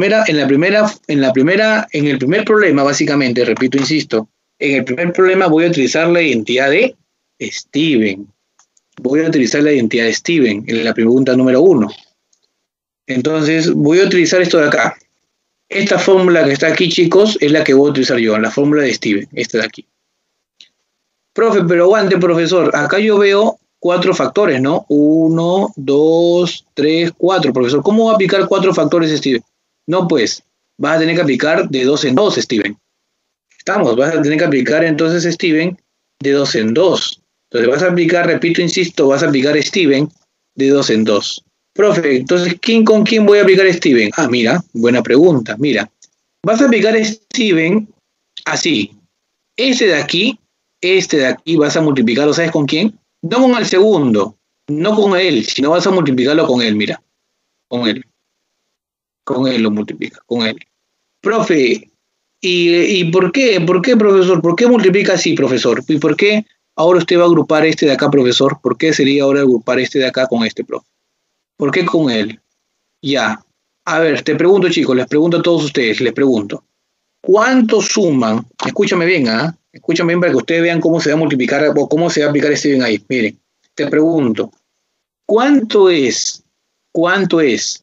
primer problema, básicamente, repito, insisto, en el primer problema voy a utilizar la identidad de Steven. Voy a utilizar la identidad de Steven en la pregunta número 1. Entonces, voy a utilizar esto de acá. Esta fórmula que está aquí, chicos, es la que voy a utilizar yo, la fórmula de Steven, esta de aquí. Profe, pero aguante, profesor. Acá yo veo 4 factores, ¿no? 1, 2, 3, 4, profesor. ¿Cómo va a aplicar 4 factores, Steven? No, pues, vas a tener que aplicar de 2 en 2, Steven. Estamos, vas a tener que aplicar entonces, Steven, de 2 en 2. Entonces vas a aplicar, repito, insisto, vas a aplicar Steven de 2 en 2. Profe, entonces, ¿con quién voy a aplicar Steven? Ah, mira, buena pregunta, mira. Vas a aplicar Steven así. Este de aquí vas a multiplicarlo, ¿sabes con quién? No con el segundo, no con él, sino vas a multiplicarlo con él, mira. Con él. Con él lo multiplica, con él. Profe, ¿y por qué? ¿Por qué, profesor? ¿Por qué multiplica así, profesor? ¿Y por qué ahora usted va a agrupar este de acá, profesor? ¿Por qué sería ahora agrupar este de acá con este, profe? ¿Por qué con él? Ya. A ver, te pregunto, chicos, les pregunto a todos ustedes, les pregunto. ¿Cuánto suman? Escúchame bien, ¿ah? Escúchame bien para que ustedes vean cómo se va a multiplicar o cómo se va a aplicar este bien ahí. Miren, te pregunto. ¿Cuánto es? ¿Cuánto es?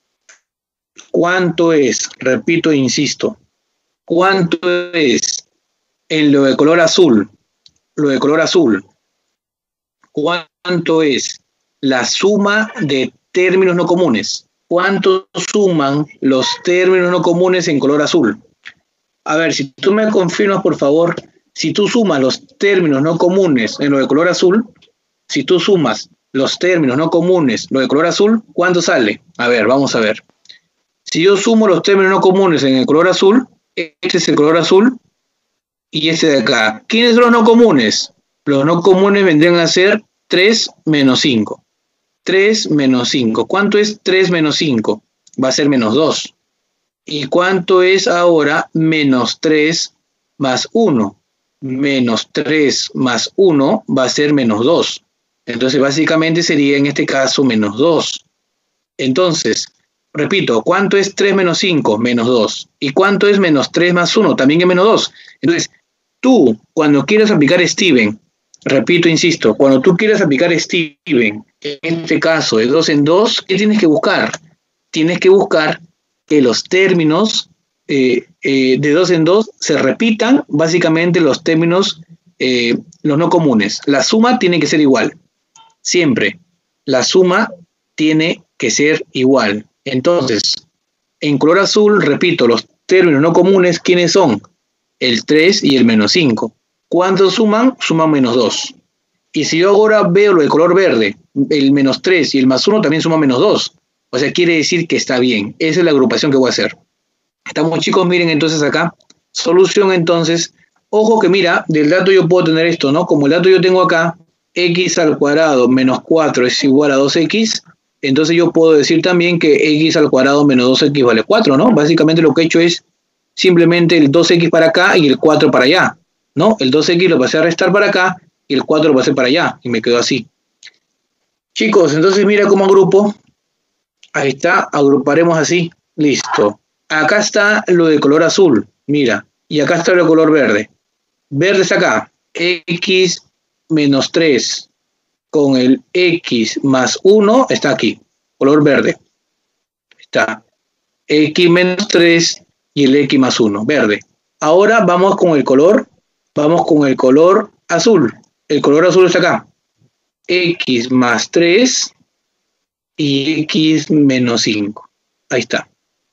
¿Cuánto es? Repito e insisto. ¿Cuánto es en lo de color azul? Lo de color azul. ¿Cuánto es la suma de términos no comunes? ¿Cuánto suman los términos no comunes en color azul? A ver, si tú me confirmas, por favor, si tú sumas los términos no comunes en lo de color azul, si tú sumas los términos no comunes, lo de color azul, ¿cuánto sale? A ver, vamos a ver. Si yo sumo los términos no comunes en el color azul, este es el color azul y este de acá. ¿Quiénes son los no comunes? Los no comunes vendrían a ser 3 menos 5. 3 menos 5. ¿Cuánto es 3 menos 5? Va a ser menos 2. ¿Y cuánto es ahora menos 3 más 1? Menos 3 más 1 va a ser menos 2. Entonces, básicamente sería en este caso menos 2. Entonces, repito, ¿cuánto es 3 menos 5? Menos 2. ¿Y cuánto es menos 3 más 1? También es menos 2. Entonces, tú, cuando quieras aplicar Steven, repito, insisto, cuando tú quieras aplicar Steven, en este caso de 2 en 2, ¿qué tienes que buscar? Tienes que buscar que los términos de 2 en 2 se repitan, básicamente los términos, los no comunes. La suma tiene que ser igual. Siempre. La suma tiene que ser igual. Entonces, en color azul, repito, los términos no comunes, ¿quiénes son? El 3 y el menos 5. ¿Cuántos suman? Suman menos 2. Y si yo ahora veo lo de color verde, el menos 3 y el más 1 también suman menos 2. O sea, quiere decir que está bien. Esa es la agrupación que voy a hacer. Estamos, chicos, miren entonces acá. Solución entonces. Ojo que mira, del dato yo puedo tener esto, ¿no? Como el dato yo tengo acá, x al cuadrado menos 4 es igual a 2x, entonces yo puedo decir también que x al cuadrado menos 2x vale 4, ¿no? Básicamente lo que he hecho es simplemente el 2x para acá y el 4 para allá, ¿no? El 2x lo pasé a restar para acá y el 4 lo pasé para allá y me quedó así. Chicos, entonces mira cómo agrupo. Ahí está, agruparemos así. Listo. Acá está lo de color azul, mira. Y acá está lo de color verde. Verde está acá. X menos 3 con el X más 1 está aquí. Color verde. Está. X menos 3 y el X más 1. Verde. Ahora vamos con el color. Vamos con el color azul. El color azul está acá. X más 3 y X menos 5. Ahí está.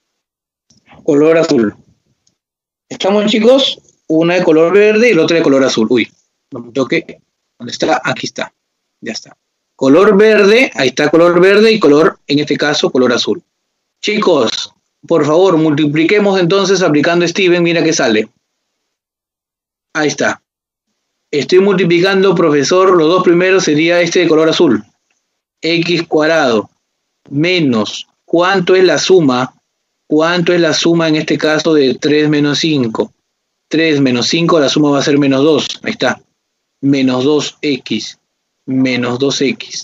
Color azul. ¿Estamos, chicos? Una de color verde y la otra de color azul. Uy, no me toque. ¿Dónde está? Aquí está. Ya está. Color verde, ahí está color verde y color, en este caso, color azul. Chicos, por favor, multipliquemos entonces aplicando Steven. Mira que sale. Ahí está. Estoy multiplicando, profesor, los dos primeros sería este de color azul. X cuadrado menos, ¿cuánto es la suma? ¿Cuánto es la suma en este caso de 3 menos 5? 3 menos 5, la suma va a ser menos 2. Ahí está. Menos 2x. Menos 2x.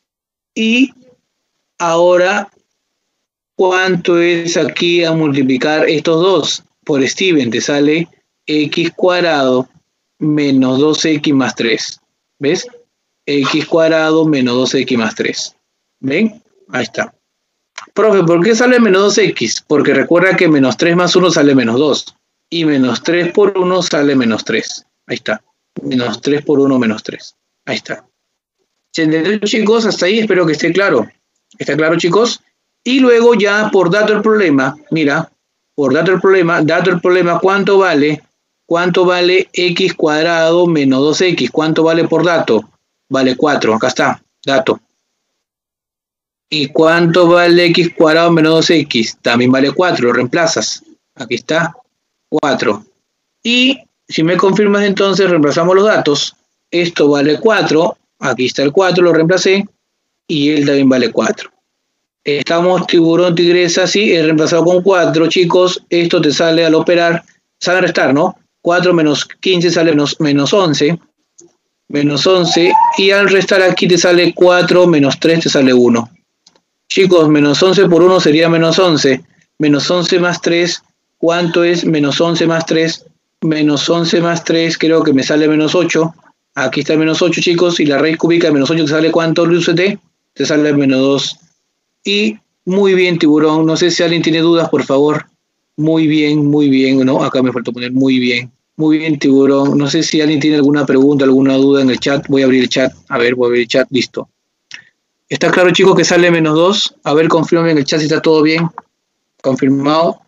Y ahora, ¿cuánto es aquí a multiplicar estos dos? Por Steven te sale x cuadrado menos 2x más 3. ¿Ves? X cuadrado menos 2x más 3. ¿Ven? Ahí está. Profe, ¿por qué sale menos 2x? Porque recuerda que menos 3 más 1 sale menos 2. Y menos 3 por 1 sale menos 3. Ahí está. Menos 3 por 1 menos 3. Ahí está. ¿Se entendió, chicos? Hasta ahí espero que esté claro. ¿Está claro, chicos? Y luego ya por dato del problema, mira, por dato del problema, ¿cuánto vale x cuadrado menos 2x? ¿Cuánto vale por dato? Vale 4, acá está, dato. ¿Y cuánto vale x cuadrado menos 2x? También vale 4, lo reemplazas. Aquí está, 4. Y si me confirmas entonces, reemplazamos los datos. Esto vale 4, aquí está el 4, lo reemplacé, y él también vale 4. Estamos tiburón, tigresa, sí, es reemplazado con 4, chicos. Esto te sale al operar, sale a restar, ¿no? 4 menos 15 sale menos 11. Menos 11. Y al restar aquí te sale 4 menos 3 te sale 1. Chicos, menos 11 por 1 sería menos 11. Menos 11 más 3, ¿cuánto es menos 11 más 3? Menos 11 más 3 creo que me sale menos 8. Aquí está menos 8, chicos. Y la raíz cúbica de menos 8 te sale ¿cuánto, Luis? Te sale menos 2. Y muy bien, tiburón. No sé si alguien tiene dudas, por favor. Muy bien, ¿no? Acá me faltó poner muy bien. Muy bien, tiburón. No sé si alguien tiene alguna pregunta, alguna duda en el chat. Voy a abrir el chat. A ver, voy a abrir el chat. Listo. ¿Está claro, chicos, que sale menos 2? A ver, confirmen en el chat si está todo bien. Confirmado.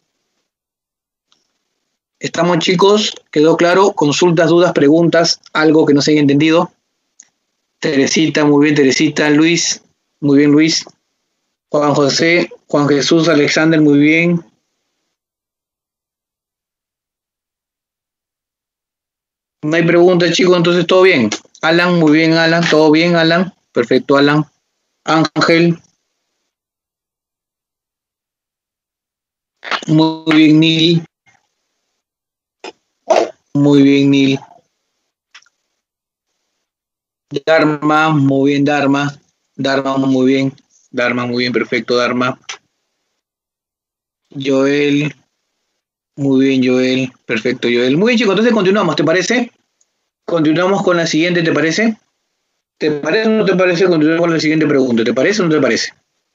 ¿Estamos, chicos? ¿Quedó claro? Consultas, dudas, preguntas, algo que no se haya entendido. Teresita, muy bien, Teresita. Luis, muy bien, Luis. Juan José, Juan Jesús, Alexander, muy bien. No hay preguntas, chicos, entonces todo bien. Alan, muy bien, Alan, todo bien, Alan. Perfecto, Alan. Ángel. Muy bien, Nil. Muy bien, Nil. Dharma, muy bien, Dharma. Dharma, muy bien. Dharma, muy bien, perfecto, Dharma. Joel. Muy bien, Joel. Perfecto, Joel. Muy bien, chicos, entonces continuamos, ¿te parece? Continuamos con la siguiente, ¿te parece? ¿Te parece o no te parece? Continuamos con la siguiente pregunta. ¿Te parece o no te parece?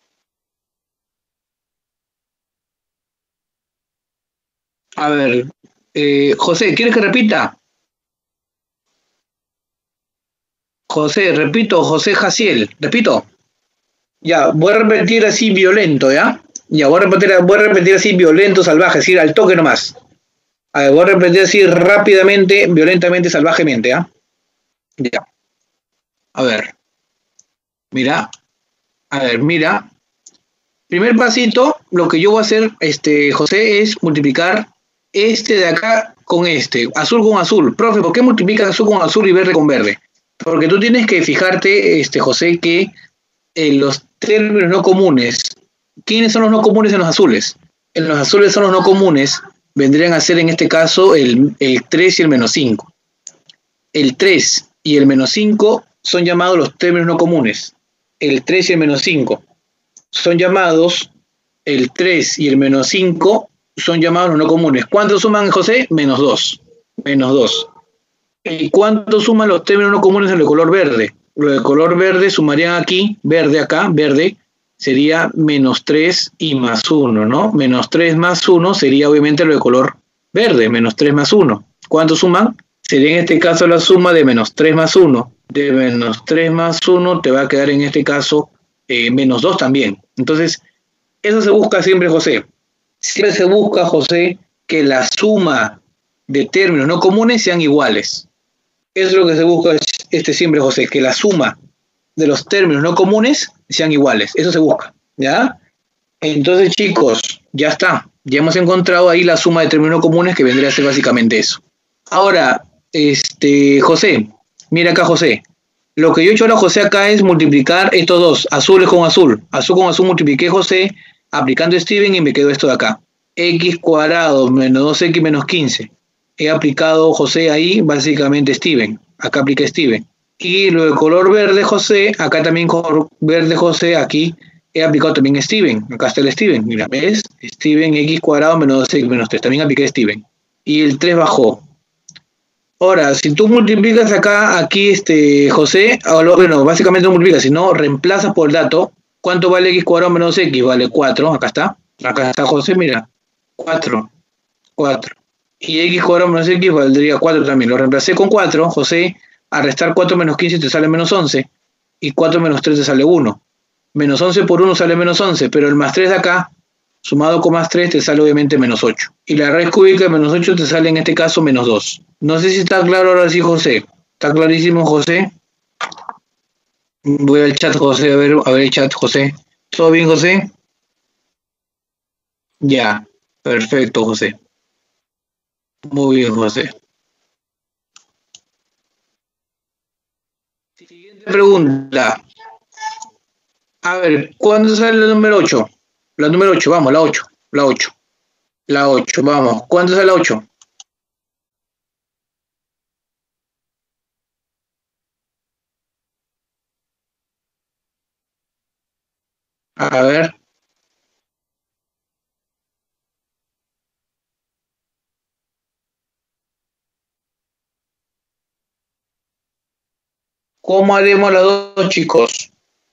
A ver, José, ¿quieres que repita? José, repito, José Jaciel, repito. Ya, voy a repetir así violento, ¿ya? Ya, voy a repetir así violento, salvaje, es decir, al toque nomás. A ver, voy a repetir así rápidamente, violentamente, salvajemente, ¿ya? Ya. A ver. Mira. A ver, mira. Primer pasito, lo que yo voy a hacer, José, es multiplicar este de acá con este, azul con azul. Profe, ¿por qué multiplicas azul con azul y verde con verde? Porque tú tienes que fijarte, José, que los términos no comunes, ¿quiénes son los no comunes en los azules? En los azules son los no comunes, vendrían a ser en este caso el 3 y el menos 5. El 3 y el menos 5 son llamados los términos no comunes. El 3 y el menos 5 son llamados, el 3 y el menos 5 son llamados los no comunes. ¿Cuántos suman, José? Menos 2. Menos 2. ¿Y cuánto suman los términos no comunes en el color verde? Lo de color verde sumarían aquí, verde acá, verde, sería menos 3 y más 1, ¿no? Menos 3 más 1 sería obviamente lo de color verde, menos 3 más 1. ¿Cuánto suman? Sería en este caso la suma de menos 3 más 1. De menos 3 más 1 te va a quedar en este caso menos 2 también. Entonces, eso se busca siempre, José. Siempre se busca, José, que la suma de términos no comunes sean iguales. Eso es lo que se busca siempre, José, que la suma de los términos no comunes sean iguales. Eso se busca, ¿ya? Entonces, chicos, ya está. Ya hemos encontrado ahí la suma de términos no comunes, que vendría a ser básicamente eso. Ahora, José, mira acá, José. Lo que yo he hecho ahora, José, acá es multiplicar estos dos, azules con azul. Azul con azul multipliqué, José, aplicando Steven y me quedó esto de acá. X cuadrado menos 2x menos 15. He aplicado, José, ahí básicamente Steven. Acá apliqué Steven. Y lo de color verde, José, acá también color verde, José, aquí he aplicado también Steven. Acá está el Steven. Mira, ¿ves? Steven, X cuadrado menos 2x menos 3. También apliqué Steven. Y el 3 bajó. Ahora, si tú multiplicas acá, aquí, José, bueno, básicamente no multiplicas, sino reemplazas por el dato. ¿Cuánto vale X cuadrado menos X? Vale 4. Acá está. Acá está, José, mira. 4. 4. Y X cuadrado menos X valdría 4 también. Lo reemplacé con 4, José. A restar 4 menos 15 te sale menos 11. Y 4 menos 3 te sale 1. Menos 11 por 1 sale menos 11. Pero el más 3 de acá Sumado con más 3 te sale obviamente menos 8. Y la raíz cúbica de menos 8 te sale en este caso menos 2. No sé si está claro ahora sí, José. ¿Está clarísimo, José? Voy al chat, José, a ver el chat, José. ¿Todo bien, José? Ya, perfecto, José. Muy bien, José. Siguiente pregunta. A ver, ¿cuándo sale la número 8? La número 8, vamos, la 8. La 8. La 8, vamos. ¿Cuándo sale la 8? A ver. ¿Cómo haremos las dos, chicos?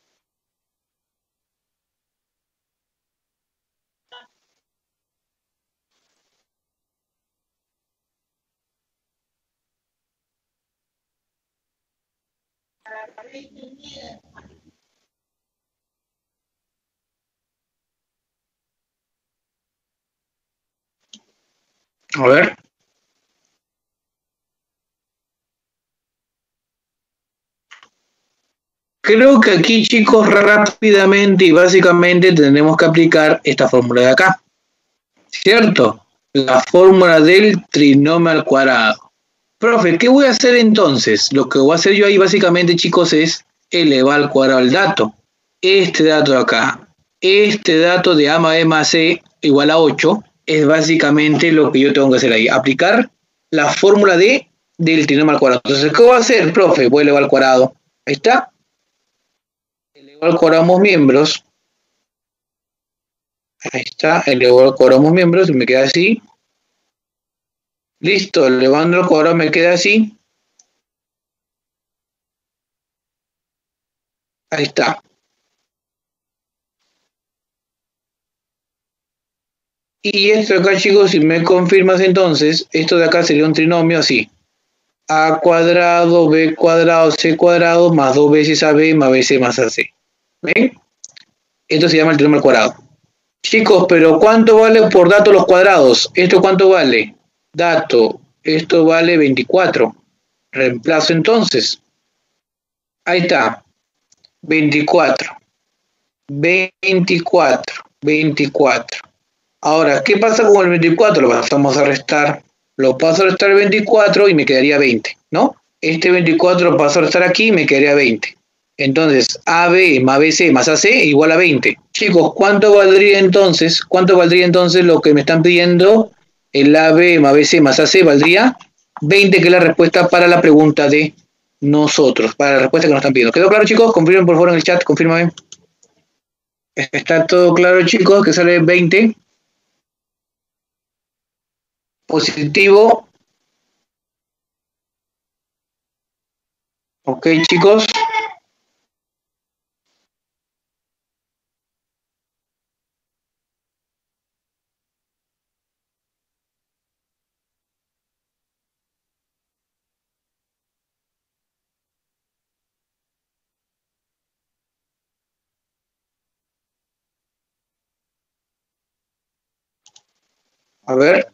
A ver. Creo que aquí, chicos, rápidamente y básicamente tendremos que aplicar esta fórmula de acá. ¿Cierto? La fórmula del trinomio al cuadrado. Profe, ¿qué voy a hacer entonces? Lo que voy a hacer yo ahí básicamente, chicos, es elevar al cuadrado el dato. Este dato de acá, este dato de A más B más C igual a 8, es básicamente lo que yo tengo que hacer ahí. Aplicar la fórmula del trinomio al cuadrado. Entonces, ¿qué voy a hacer, profe? Voy a elevar al cuadrado. Ahí está. Elevar al cuadrado ambos miembros. Ahí está. Elevar al cuadrado ambos miembros y me queda así. Listo. Elevando al cuadrado me queda así. Ahí está. Y esto de acá, chicos, si me confirmas entonces, esto de acá sería un trinomio así. A cuadrado, B cuadrado, C cuadrado, más 2 veces AB, más BC, más AC. ¿Ven? Esto se llama el trinomio al cuadrado. Chicos, pero ¿cuánto vale por dato los cuadrados? ¿Esto cuánto vale? Dato, esto vale 24. Reemplazo entonces. Ahí está. 24. 24. 24. Ahora, ¿qué pasa con el 24? Lo pasamos a restar. Lo paso a restar 24 y me quedaría 20, ¿no? Este 24 lo paso a restar aquí y me quedaría 20. Entonces, AB más BC más AC igual a 20. Chicos, ¿cuánto valdría entonces? ¿Cuánto valdría entonces lo que me están pidiendo? El AB más BC más AC valdría 20, que es la respuesta para la pregunta de nosotros, para la respuesta que nos están pidiendo. ¿Quedó claro, chicos? Confirmen por favor en el chat, confírmame. ¿Está todo claro, chicos? Que sale 20. Positivo. Ok, chicos. A ver.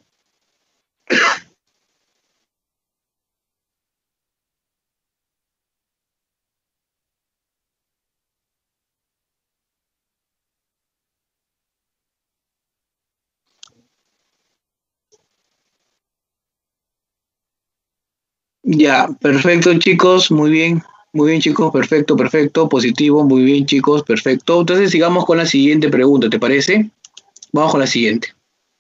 Ya, perfecto, chicos. Muy bien. Muy bien, chicos. Perfecto, perfecto. Positivo. Muy bien, chicos. Perfecto. Entonces sigamos con la siguiente pregunta, ¿te parece? Vamos con la siguiente.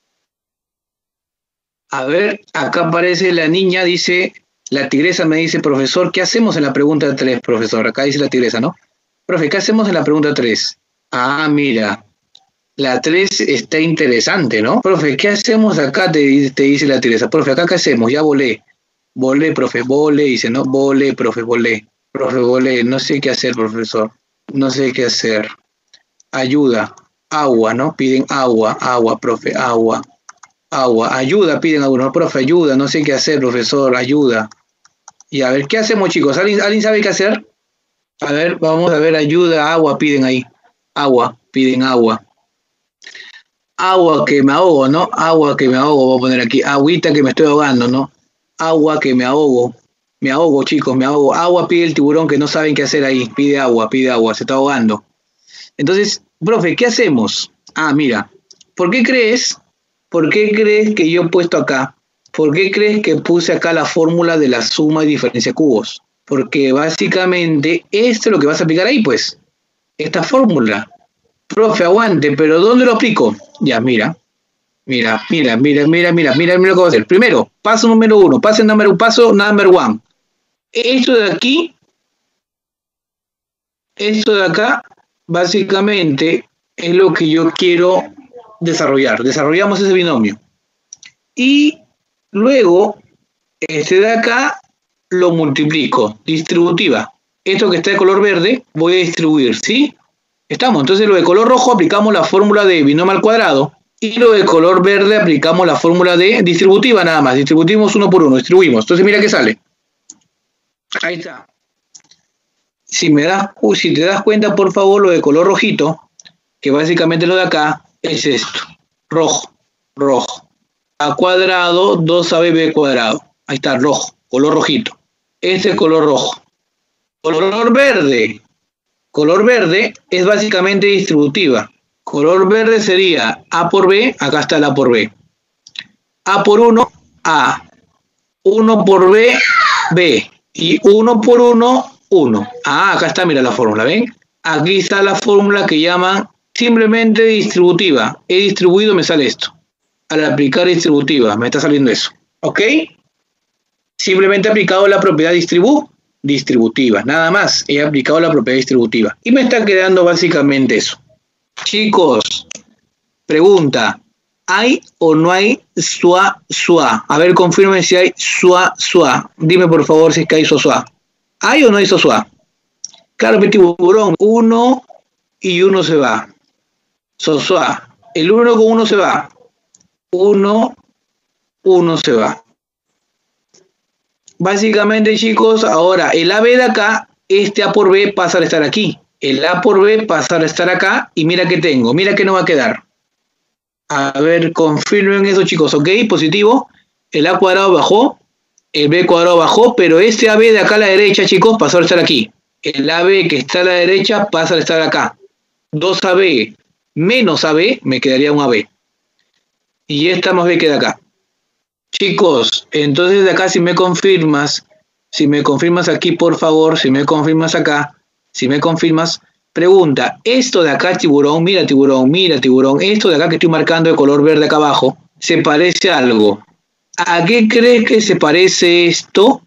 A ver, acá aparece la niña, dice, la tigresa me dice, profesor, ¿qué hacemos en la pregunta 3, profesor? Acá dice la tigresa, ¿no? Profe, ¿qué hacemos en la pregunta 3? Ah, mira, la 3 está interesante, ¿no? Profe, ¿qué hacemos acá? Te dice la tigresa. Profe, ¿acá qué hacemos? Ya volé. Volé, profe, volé, dice, ¿no? Volé, profe, volé. Profe, volé, no sé qué hacer, profesor. No sé qué hacer. Ayuda, agua, ¿no? Piden agua, agua, profe, agua. Agua, ayuda, piden algunos, profe, ayuda, no sé qué hacer, profesor, ayuda. Y a ver, ¿qué hacemos, chicos? ¿Alguien sabe qué hacer? A ver, vamos a ver, ayuda, agua, piden ahí. Agua, piden agua. Agua que me ahogo, ¿no? Agua que me ahogo, voy a poner aquí. Agüita que me estoy ahogando, ¿no? Agua que me ahogo. Me ahogo, chicos, me ahogo. Agua pide el tiburón que no saben qué hacer ahí. Pide agua, se está ahogando. Entonces, profe, ¿qué hacemos? Ah, mira, ¿por qué crees que yo he puesto acá? ¿Por qué crees que puse acá la fórmula de la suma y diferencia de cubos? Porque básicamente esto es lo que vas a aplicar ahí, pues. Esta fórmula. Profe, aguante, pero ¿dónde lo aplico? Ya, mira lo que voy a hacer. Primero, paso número 1, paso number 1. Esto de aquí, esto de acá, básicamente es lo que yo quiero desarrollar. Desarrollamos ese binomio. Y luego, este de acá lo multiplico, distributiva. Esto que está de color verde, voy a distribuir, ¿sí? Estamos. Entonces, lo de color rojo aplicamos la fórmula de binomio al cuadrado. Y lo de color verde aplicamos la fórmula de distributiva nada más. Distribuimos uno por uno, distribuimos. Entonces, mira qué sale. Ahí está. Si te das cuenta, por favor, lo de color rojito, que básicamente lo de acá, es esto. Rojo. A cuadrado, 2ab cuadrado. Ahí está, rojo, color rojito. Este es color rojo. Color verde. Color verde es básicamente distributiva. Color verde sería A por B, acá está el A por B. A por 1, A. 1 por B, B. Y 1 por 1, 1. Ah, acá está, mira la fórmula, ¿ven? Aquí está la fórmula que llaman simplemente distributiva. He distribuido, me sale esto. Al aplicar distributiva, me está saliendo eso. ¿Ok? Simplemente he aplicado la propiedad distributiva. Nada más, he aplicado la propiedad distributiva. Y me está quedando básicamente eso. Chicos, pregunta. ¿Hay o no hay SUA? A ver, confirme si hay SUA. Dime por favor si es que hay SUA. ¿Hay o no hay SUA? Claro, mi tiburón. 1 y 1 se va. SUA. El 1 con 1 se va. 1 se va. Básicamente, chicos, ahora el AB de acá, este A por B pasa a estar aquí. El A por B pasa a estar acá y mira que tengo. Mira que no va a quedar. A ver, confirmen eso, chicos, ¿ok? Positivo. El A cuadrado bajó, el B cuadrado bajó, pero este AB de acá a la derecha, chicos, pasó a estar aquí. El AB que está a la derecha pasa a estar acá. 2AB menos AB, me quedaría un AB. Y esta más B queda acá. Chicos, entonces de acá si me confirmas aquí, por favor, si me confirmas acá, pregunta, esto de acá, tiburón, mira tiburón, esto de acá que estoy marcando de color verde acá abajo, ¿se parece a algo? ¿A qué crees que se parece esto?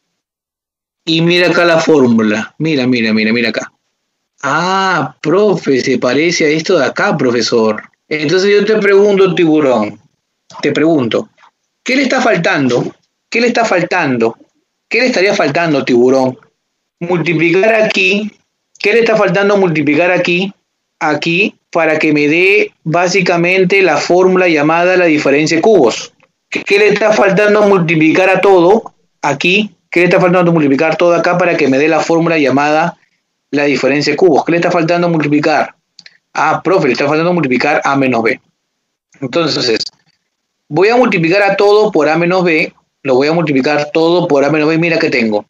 Y mira acá la fórmula, mira acá. Ah, profe, se parece a esto de acá, profesor. Entonces yo te pregunto, tiburón, ¿qué le está faltando? ¿Qué le estaría faltando, tiburón? Multiplicar aquí. ¿Qué le está faltando multiplicar aquí? Aquí, para que me dé básicamente la fórmula llamada la diferencia de cubos. ¿Qué le está faltando multiplicar a todo aquí? ¿Qué le está faltando multiplicar todo acá para que me dé la fórmula llamada la diferencia de cubos? ¿Qué le está faltando multiplicar? Ah, profe, le está faltando multiplicar A menos B. Entonces, voy a multiplicar a todo por A menos B. Lo voy a multiplicar todo por A menos B. Mira que tengo.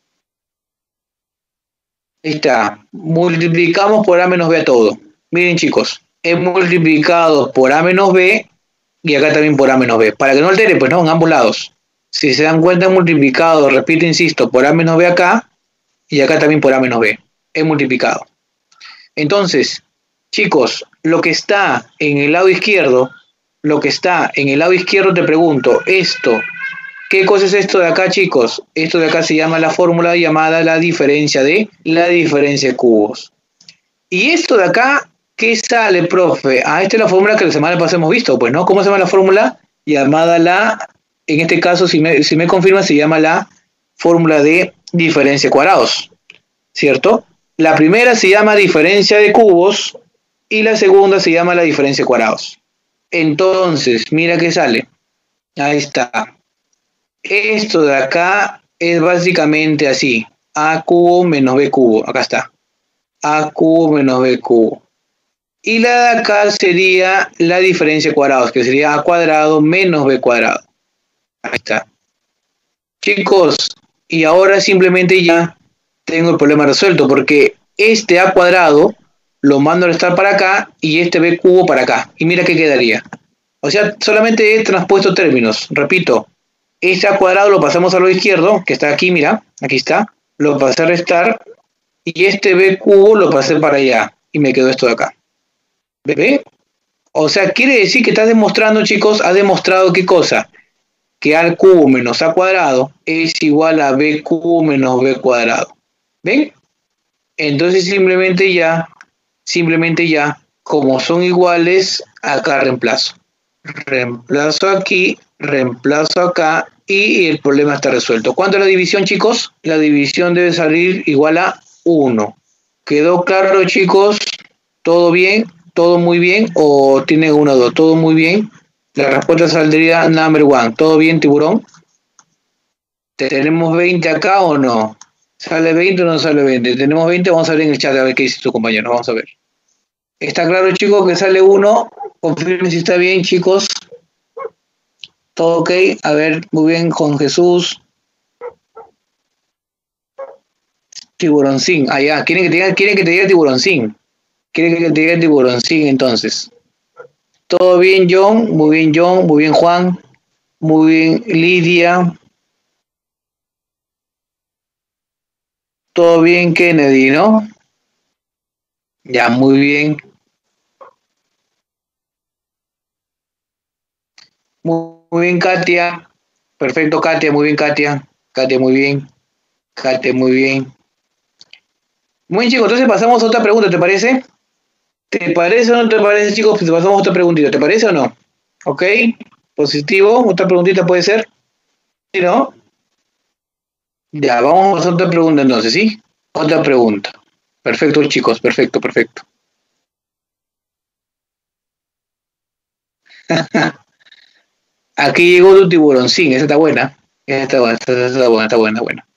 Ahí está. Multiplicamos por A menos B a todo. Miren, chicos. He multiplicado por A menos B y acá también por A menos B. Para que no altere, pues no, en ambos lados. Si se dan cuenta, he multiplicado, repito, insisto, por A menos B acá y acá también por A menos B. He multiplicado. Entonces, chicos, lo que está en el lado izquierdo, te pregunto, esto, ¿qué cosa es esto de acá, chicos? Esto de acá se llama la fórmula llamada la diferencia de cubos. Y esto de acá, ¿qué sale, profe? Ah, esta es la fórmula que la semana pasada hemos visto, pues, ¿no? ¿Cómo se llama la fórmula? Llamada en este caso, si me confirma, se llama la fórmula de diferencia de cuadrados, ¿cierto? La primera se llama diferencia de cubos y la segunda se llama la diferencia de cuadrados. Entonces, mira qué sale. Ahí está. Esto de acá es básicamente así. A cubo menos B cubo. Acá está. A cubo menos B cubo. Y la de acá sería la diferencia de cuadrados, que sería a cuadrado menos b cuadrado. Ahí está. Chicos, y ahora simplemente ya tengo el problema resuelto, porque este a cuadrado lo mando a restar para acá y este b cubo para acá. Y mira qué quedaría. O sea, solamente he transpuesto términos. Repito, este a cuadrado lo pasamos a lo izquierdo, que está aquí, mira, aquí está. Lo pasé a restar y este b cubo lo pasé para allá y me quedó esto de acá. ¿Ve? O sea, quiere decir que estás demostrando, chicos, ha demostrado qué cosa, que a al cubo menos a cuadrado es igual a b cubo menos b cuadrado. ¿Ven? Entonces simplemente ya, como son iguales, acá reemplazo. Reemplazo aquí, reemplazo acá y el problema está resuelto. ¿Cuánto es la división, chicos? La división debe salir igual a 1. ¿Quedó claro, chicos? ¿Todo bien? ¿Todo muy bien? ¿O tiene una o dos? ¿Todo muy bien? La respuesta saldría number one. ¿Todo bien, tiburón? ¿Tenemos 20 acá o no? ¿Sale 20 o no sale 20? ¿Tenemos 20? Vamos a ver en el chat a ver qué dice tu compañero. Vamos a ver. ¿Está claro, chicos, que sale 1? Confirmen si está bien, chicos. ¿Todo ok? A ver, muy bien, Juan Jesús. Tiburoncín. Allá. ¿Quieren que te diga tiburoncín? ¿Quieren que te diga tiburoncín entonces? ¿Todo bien, John? Muy bien, John. Muy bien, Juan. Muy bien, Lidia. ¿Todo bien, Kennedy, no? Ya, muy bien. Muy bien, Katia. Perfecto, Katia. Muy bien, Katia. Katia, muy bien. Katia, muy bien. Muy bien, chicos. Entonces pasamos a otra pregunta, ¿te parece? ¿Te parece o no te parece, chicos? Pues pasamos a otra preguntita. ¿Te parece o no? ¿Ok? Positivo. ¿Otra preguntita puede ser? ¿Sí, no? Ya, vamos a hacer otra pregunta entonces, ¿sí? Otra pregunta. Perfecto, chicos. Perfecto, perfecto. Aquí llegó tu tiburoncín. Esa está buena. Esa está buena, está buena.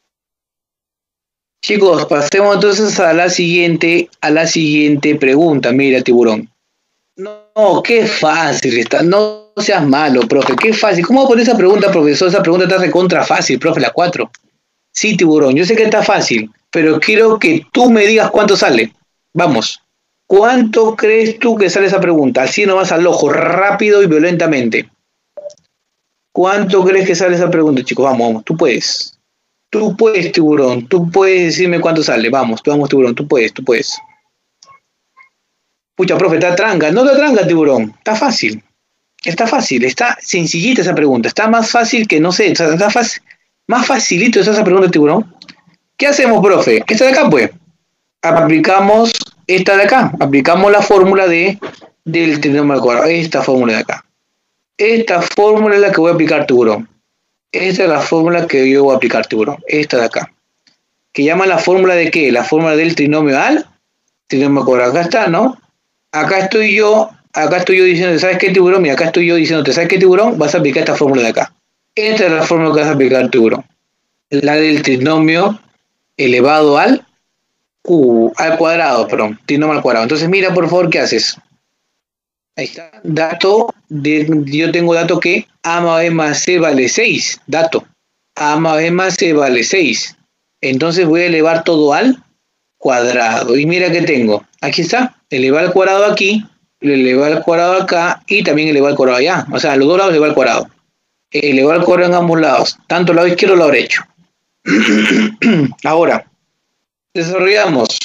Chicos, pasemos entonces a la siguiente pregunta. Mira, tiburón. No, qué fácil está. No seas malo, profe. Qué fácil. ¿Cómo poner esa pregunta, profesor? Esa pregunta está recontra fácil, profe, la 4. Sí, tiburón, yo sé que está fácil, pero quiero que tú me digas cuánto sale. Vamos. ¿Cuánto crees tú que sale esa pregunta? Así nomás al ojo, rápido y violentamente. ¿Cuánto crees que sale esa pregunta, chicos? Vamos, tú puedes. Tú puedes, tiburón. Tú puedes decirme cuánto sale. Vamos, tiburón. Tú puedes. Pucha, profe, está tranca. No te tranca, tiburón. Está fácil. Está sencillita esa pregunta. Está más fácil que, no sé, está fácil. Más facilito es esa pregunta, tiburón. ¿Qué hacemos, profe? Esta de acá, pues. Aplicamos esta de acá. Aplicamos la fórmula del trinomio al cuadrado. Esta fórmula de acá. Esta fórmula es la que voy a aplicar, tiburón. Esta es la fórmula que yo voy a aplicar, tiburón. Esta de acá. ¿Que llama la fórmula de qué? La fórmula del trinomio al trinomio al cuadrado. Acá está, ¿no? Acá estoy yo diciendo, ¿sabes qué, tiburón? Mira, acá estoy yo diciéndote, ¿sabes qué, tiburón? Vas a aplicar esta fórmula de acá. Esta es la fórmula que vas a aplicar, tiburón. La del trinomio elevado al cuadrado, perdón. Trinomio al cuadrado. Entonces, mira, por favor, ¿qué haces? Ahí está. Yo tengo dato que A más B más C vale 6. Dato. A más B más C vale 6. Entonces voy a elevar todo al cuadrado. Y mira que tengo. Aquí está. Elevar al cuadrado aquí. Elevar al cuadrado acá. Y también elevar al cuadrado allá. O sea, a los dos lados elevar al cuadrado. Elevar al cuadrado en ambos lados. Tanto el lado izquierdo como el lado derecho. Ahora. Desarrollamos.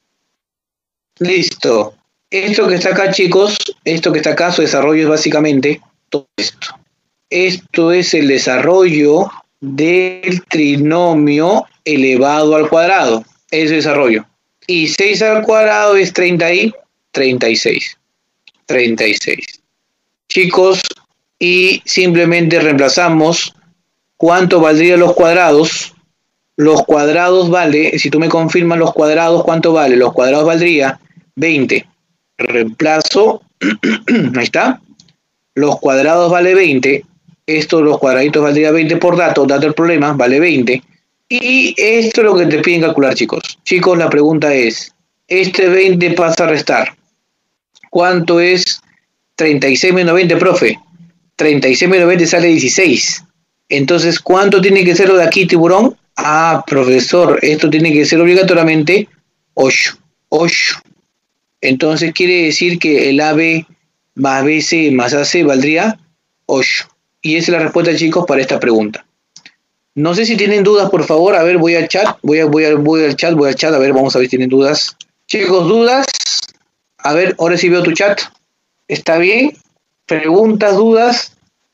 Listo. Esto que está acá, chicos, esto que está acá, su desarrollo es básicamente todo esto. Esto es el desarrollo del trinomio elevado al cuadrado. Es el desarrollo. Y 6 al cuadrado es 30 y 36. 36. Chicos, y simplemente reemplazamos cuánto valdrían los cuadrados. Los cuadrados vale, si tú me confirmas los cuadrados, ¿cuánto vale? Los cuadrados valdría 20. Reemplazo, ahí está. Los cuadrados vale 20. Esto, los cuadraditos valdría 20 por dato el problema, vale 20. Y esto es lo que te piden calcular, chicos. Chicos, la pregunta es, este 20 pasa a restar. ¿Cuánto es 36 menos 20, profe? 36 menos 20 sale 16. Entonces, ¿cuánto tiene que ser lo de aquí, tiburón? Ah, profesor, esto tiene que ser obligatoriamente 8. 8. Entonces quiere decir que el AB más BC más AC valdría 8. Y esa es la respuesta, chicos, para esta pregunta. No sé si tienen dudas, por favor. A ver, voy al chat. Voy al chat. A ver, vamos a ver si tienen dudas. Chicos, ¿dudas? A ver, ahora sí veo tu chat. ¿Está bien? ¿Preguntas, dudas?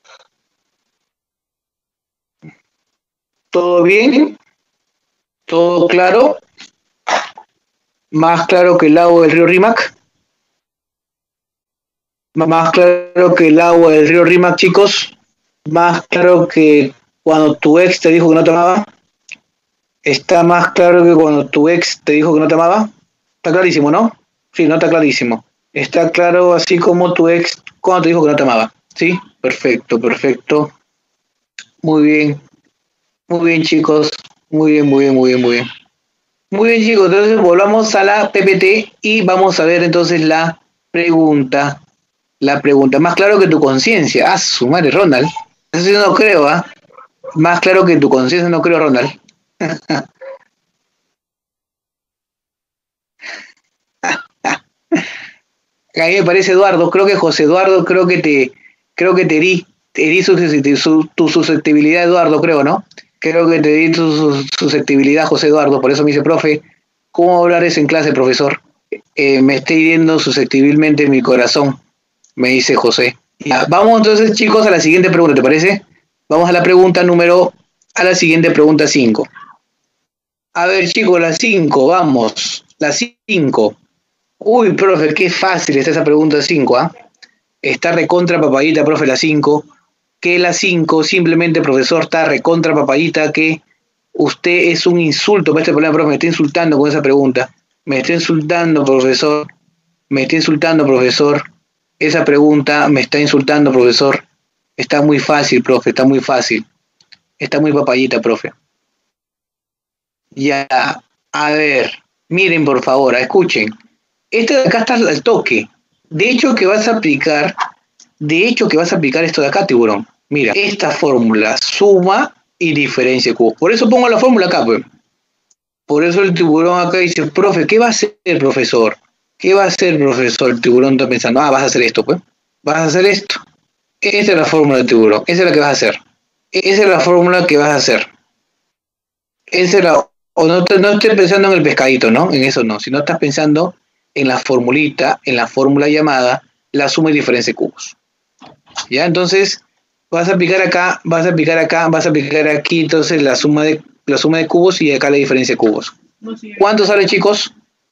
¿Todo bien? ¿Todo claro? ¿Más claro que el agua del río Rímac? ¿Más claro que el agua del río Rímac, chicos? ¿Más claro que cuando tu ex te dijo que no te amaba? ¿Está más claro que cuando tu ex te dijo que no te amaba? Está clarísimo, ¿no? Sí, no está clarísimo. Está claro así como tu ex cuando te dijo que no te amaba. ¿Sí? Perfecto, perfecto. Muy bien, chicos. Muy bien. Muy bien, chicos. Entonces volvamos a la PPT y vamos a ver entonces la pregunta. La pregunta. Más claro que tu conciencia. Ah, su madre, Ronald. Eso sí no creo, ¿ah? Más claro que tu conciencia no creo, Ronald. A mí me parece Eduardo, creo que José Eduardo, creo que te herí tu susceptibilidad, Eduardo, creo, ¿no? Creo que te di tu susceptibilidad, José Eduardo, por eso me dice, profe, ¿cómo hablar eso en clase, profesor? Me está hiriendo susceptibilmente mi corazón, me dice José. Ya, vamos entonces, chicos, a la siguiente pregunta, ¿te parece? Vamos a la siguiente pregunta 5. A ver, chicos, la 5, vamos, la 5. Uy, profe, qué fácil está esa pregunta 5, ¿ah? Está recontra papayita, profe, la 5. Que la 5, simplemente, profesor, está recontra papayita, que usted es un insulto para este problema, profe, me está insultando con esa pregunta. Me está insultando, profesor. Me está insultando, profesor. Esa pregunta me está insultando, profesor. Está muy fácil, profe, está muy fácil. Está muy papayita, profe. Ya, a ver, miren, por favor, escuchen. Esto de acá está al toque. De hecho que vas a aplicar esto de acá, tiburón. Mira, esta fórmula, suma y diferencia de cubos. Por eso pongo la fórmula acá, pues. Por eso el tiburón acá dice, profe, ¿qué va a hacer, profesor? ¿Qué va a hacer, profesor? El tiburón está pensando, vas a hacer esto, pues. Vas a hacer esto. Esta es la fórmula del tiburón. Esa es la que vas a hacer. Esa es la fórmula que vas a hacer. Esa es la... O no estés pensando en el pescadito, ¿no? En eso no. Si no estás pensando en la formulita, en la fórmula llamada la suma y diferencia de cubos. ¿Ya? Entonces, vas a aplicar acá, vas a aplicar aquí, entonces la suma de cubos y acá la diferencia de cubos. ¿Cuánto sale, chicos?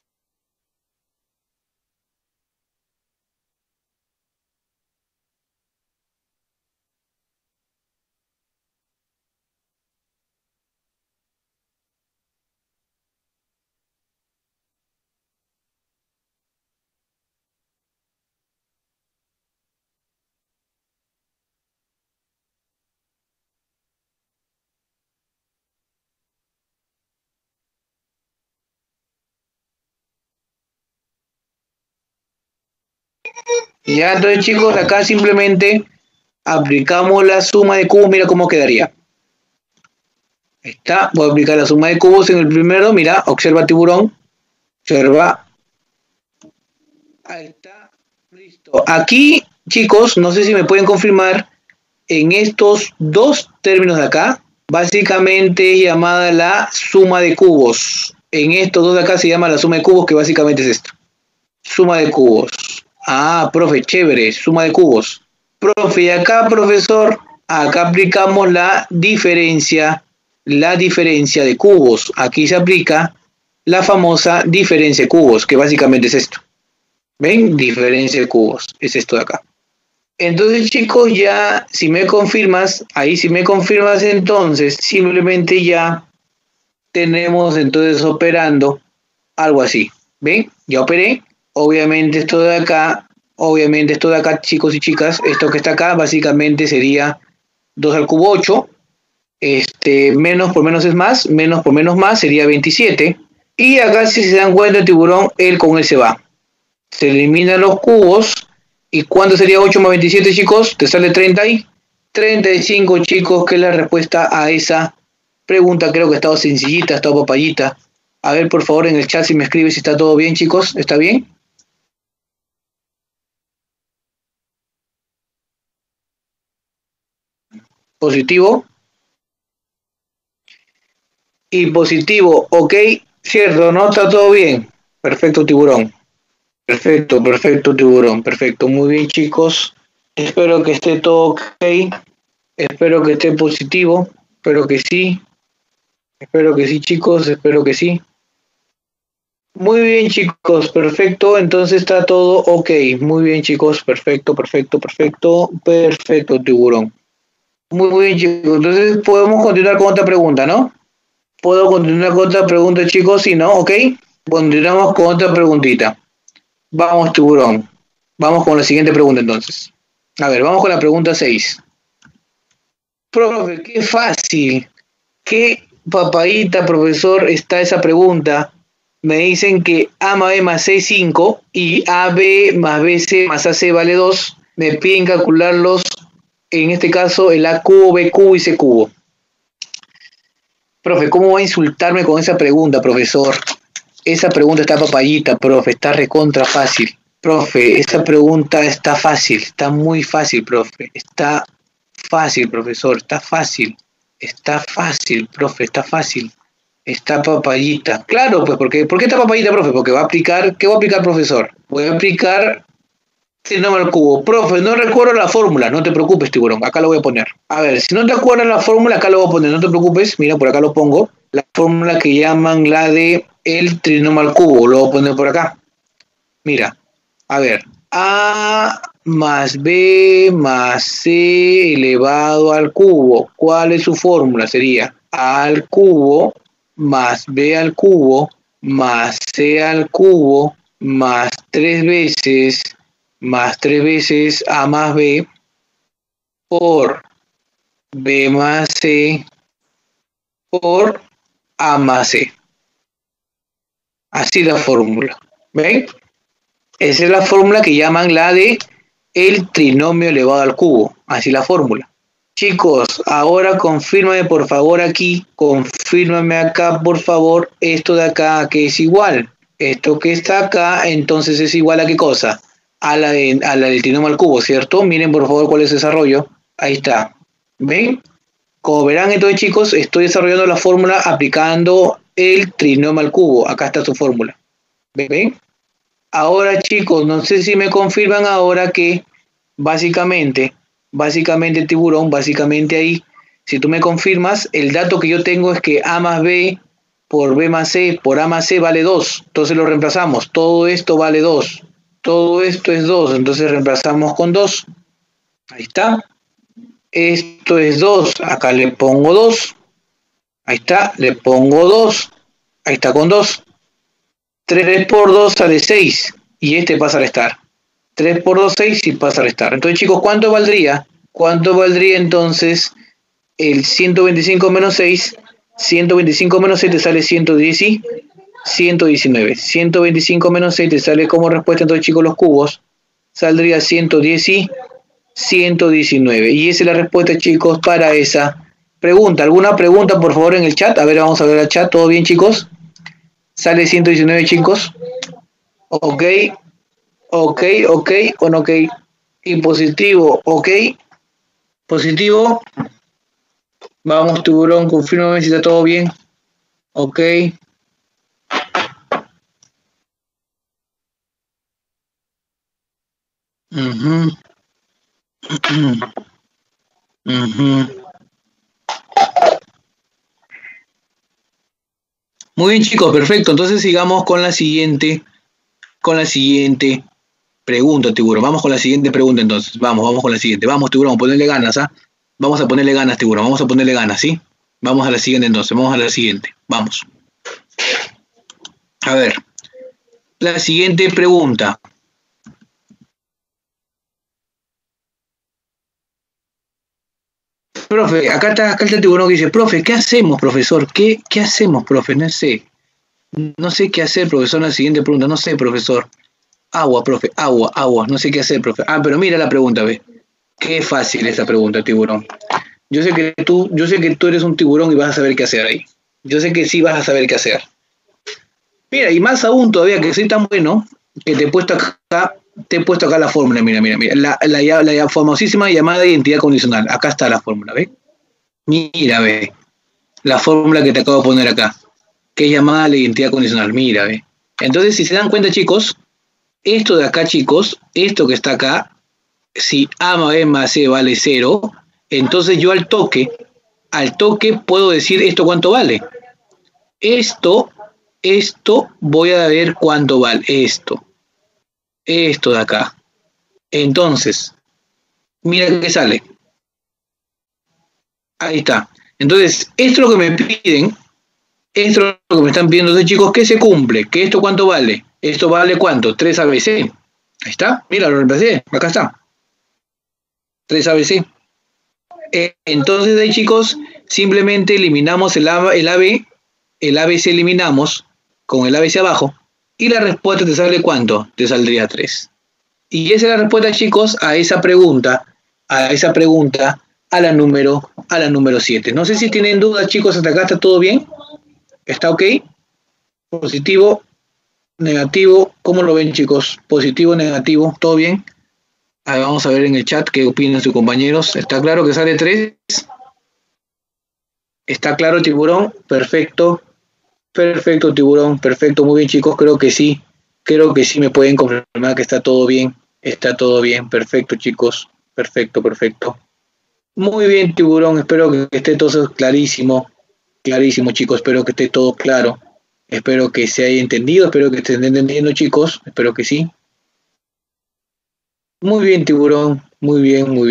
Ya, entonces, chicos, acá simplemente aplicamos la suma de cubos, mira cómo quedaría. Está, voy a aplicar la suma de cubos en el primero, mira, observa tiburón, observa. Ahí está, listo. Aquí, chicos, no sé si me pueden confirmar, en estos dos términos de acá, básicamente es llamada la suma de cubos. En estos dos de acá se llama la suma de cubos, que básicamente es esto. Suma de cubos. Ah, profe, chévere, suma de cubos. Profe, y acá, profesor, acá aplicamos la diferencia de cubos. Aquí se aplica la famosa diferencia de cubos, que básicamente es esto. ¿Ven? Diferencia de cubos. Es esto de acá. Entonces, chicos, ya, si me confirmas, entonces, simplemente ya tenemos entonces operando algo así. ¿Ven? Ya operé. Obviamente esto de acá, chicos y chicas, esto que está acá básicamente sería 2 al cubo 8. Menos por menos es más, menos por menos más sería 27. Y acá, si se dan cuenta, el tiburón, él con él se va. Se eliminan los cubos. ¿Y cuánto sería 8 más 27, chicos? ¿Te sale 30 y 35, chicos, que es la respuesta a esa pregunta. Creo que ha estado sencillita, ha estado papayita. A ver, por favor, en el chat si me escribe si está todo bien, chicos. ¿Está bien? Positivo. Y positivo, ok. Cierto, ¿no? Está todo bien. Perfecto, tiburón. Perfecto, perfecto, tiburón. Perfecto. Muy bien, chicos. Espero que esté todo ok. Espero que esté positivo. Espero que sí. Espero que sí, chicos. Espero que sí. Muy bien, chicos. Perfecto. Entonces está todo ok. Muy bien, chicos. Perfecto, perfecto, perfecto. Perfecto, tiburón. Muy bien, chicos. Entonces podemos continuar con otra pregunta, ¿no? Puedo continuar con otra pregunta, chicos. Si no, ok. Continuamos con otra preguntita. Vamos, tiburón. Vamos con la siguiente pregunta entonces. A ver, vamos con la pregunta 6. Profe, qué fácil. Qué papadita, profesor, está esa pregunta. Me dicen que A más B más C es 5 y AB más BC más AC vale 2. Me piden calcularlos, en este caso, el A cubo, B cubo y C cubo. Profe, ¿cómo va a insultarme con esa pregunta, profesor? Esa pregunta está papayita, profe, está recontra fácil. Profe, esa pregunta está fácil, está muy fácil, profe. Está fácil, profesor, está fácil. Está fácil, profe, está fácil. Está papayita. Claro, pues, ¿por qué está papayita, profe? Porque va a aplicar, ¿qué va a aplicar, profesor? Voy a aplicar trinomio al cubo. Profe, no recuerdo la fórmula, no te preocupes, tiburón, acá lo voy a poner. A ver, si no te acuerdas la fórmula, acá lo voy a poner, no te preocupes, mira, por acá lo pongo. La fórmula que llaman la de el trinomio al cubo, lo voy a poner por acá. Mira, a ver, A más B más C elevado al cubo. ¿Cuál es su fórmula? Sería A al cubo más B al cubo más C al cubo más 3 veces A más B por B más C por A más C. Así la fórmula. ¿Ven? Esa es la fórmula que llaman la de el trinomio elevado al cubo. Así la fórmula. Chicos, ahora confírmame por favor aquí, confírmame acá por favor, esto de acá que es igual. Esto que está acá, entonces es igual a qué cosa? A la del trinomio al cubo, ¿cierto? Miren por favor cuál es el desarrollo. Ahí está. ¿Ven? Como verán entonces, chicos, estoy desarrollando la fórmula aplicando el trinomio al cubo. Acá está su fórmula. ¿Ven? Ahora, chicos, no sé si me confirman ahora que básicamente tiburón, básicamente ahí, si tú me confirmas, el dato que yo tengo es que A más B por B más C por A más C vale 2. Entonces lo reemplazamos. Todo esto vale 2. Todo esto es 2. Entonces reemplazamos con 2. Ahí está. Esto es 2. Acá le pongo 2. Ahí está. Le pongo 2. Ahí está con 2. 3 por 2 sale 6. Y este pasa a restar. 3 por 2, 6 y pasa a restar. Entonces, chicos, ¿cuánto valdría? ¿Cuánto valdría entonces el 125 menos 6? 125 menos 6 te sale 110 y 119. 125 menos 6 te sale como respuesta, entonces, chicos, los cubos. Saldría 110 y 119. Y esa es la respuesta, chicos, para esa pregunta. ¿Alguna pregunta, por favor, en el chat? A ver, vamos a ver el chat. ¿Todo bien, chicos? Sale 119, chicos. Ok. Ok, ok, con ok. Y positivo, ok. Positivo. Vamos, tiburón, confírmame si está todo bien. Ok. Uh-huh. Uh-huh. Muy bien, chicos, perfecto. Entonces sigamos con la siguiente pregunta, tiburón. Vamos con la siguiente pregunta entonces. Vamos con la siguiente. Vamos, tiburón, ponerle ganas, ¿ah? Vamos a ponerle ganas, tiburón. Vamos a ponerle ganas, ¿sí? Vamos a la siguiente entonces. Vamos a la siguiente. Vamos. A ver. La siguiente pregunta. Profe, acá está el tiburón que dice, profe, ¿qué hacemos, profesor? ¿Qué hacemos, profe? No sé. No sé qué hacer, profesor, en la siguiente pregunta. No sé, profesor. Agua, profe, agua. No sé qué hacer, profe. Ah, pero mira la pregunta, ve. Qué fácil esa pregunta, tiburón. Yo sé que tú eres un tiburón y vas a saber qué hacer ahí. Yo sé que sí vas a saber qué hacer. Mira, y más aún todavía que soy tan bueno que te he puesto acá la fórmula, mira. La famosísima llamada identidad condicional. Acá está la fórmula, ¿ve? Mira, ve. La fórmula que te acabo de poner acá, que es llamada la identidad condicional. Mira, ve. Entonces, si se dan cuenta, chicos, esto de acá, chicos, esto que está acá, si A más B más C vale 0, entonces yo al toque puedo decir esto cuánto vale. Esto voy a ver cuánto vale. Esto de acá. Entonces, mira qué sale. Ahí está. Entonces, esto es lo que me piden, esto es lo que me están pidiendo los chicos, que se cumple, que esto cuánto vale. Esto vale cuánto, 3 ABC. Ahí está, mira, lo reemplacé, acá está. 3 ABC. Entonces ahí, chicos, simplemente eliminamos el ABC eliminamos con el ABC abajo, y la respuesta te sale ¿cuánto? Te saldría 3. Y esa es la respuesta, chicos, a esa pregunta, a la número 7. No sé si tienen dudas, chicos, hasta acá está todo bien. ¿Está ok? Positivo, negativo, ¿cómo lo ven, chicos? Positivo, negativo, ¿todo bien? A ver, vamos a ver en el chat qué opinan sus compañeros. ¿Está claro que sale 3? ¿Está claro, tiburón? Perfecto. Perfecto, tiburón. Perfecto, muy bien, chicos. Creo que sí me pueden confirmar que está todo bien. Está todo bien. Perfecto, chicos. Perfecto. Muy bien, tiburón. Espero que esté todo clarísimo. Clarísimo, chicos. Espero que esté todo claro. Espero que se haya entendido. Espero que estén entendiendo, chicos. Espero que sí. Muy bien, tiburón. Muy bien. Muy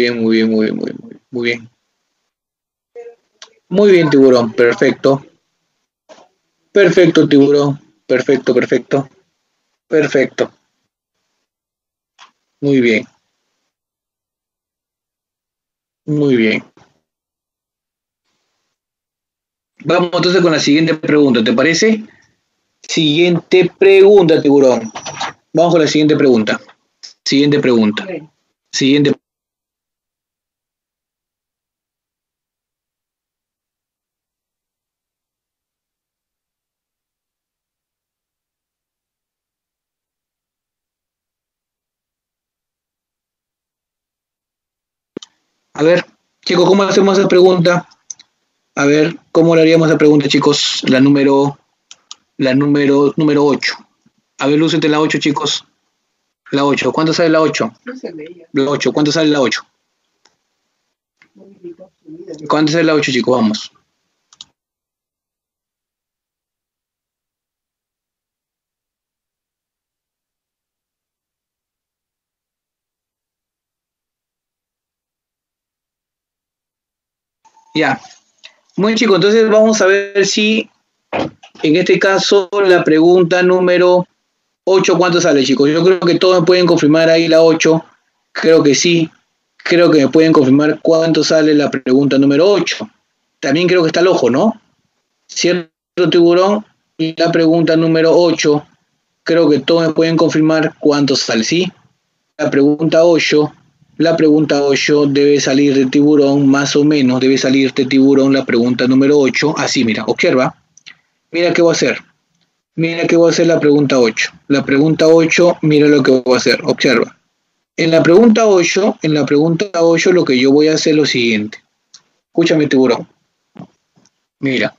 bien, tiburón. Perfecto. Perfecto, tiburón. Perfecto. Muy bien. Vamos entonces con la siguiente pregunta, ¿te parece? Siguiente pregunta, tiburón. Vamos con la siguiente pregunta. A ver, chicos, ¿cómo hacemos esa pregunta? A ver, ¿cómo le haríamos esa pregunta, chicos? La número 8. A ver, lúcete la 8, chicos. La 8. ¿Cuánto sale la 8? La 8. ¿Cuánto sale la 8? ¿Cuánto sale la 8, chicos? Vamos. Ya. Muy bien, chicos, entonces vamos a ver si en este caso la pregunta número 8, ¿cuánto sale, chicos? Yo creo que todos me pueden confirmar ahí la 8. Creo que sí. Creo que me pueden confirmar cuánto sale la pregunta número 8. También creo que está el ojo, ¿no? ¿Cierto, tiburón? Y la pregunta número 8, creo que todos me pueden confirmar cuánto sale, ¿sí? La pregunta 8 debe salir de tiburón, más o menos debe salir de tiburón la pregunta número 8. Así, mira, observa. Mira qué voy a hacer. Mira qué voy a hacer la pregunta 8. La pregunta 8, mira lo que voy a hacer. Observa. En la pregunta 8 lo que yo voy a hacer es lo siguiente. Escúchame, tiburón. Mira.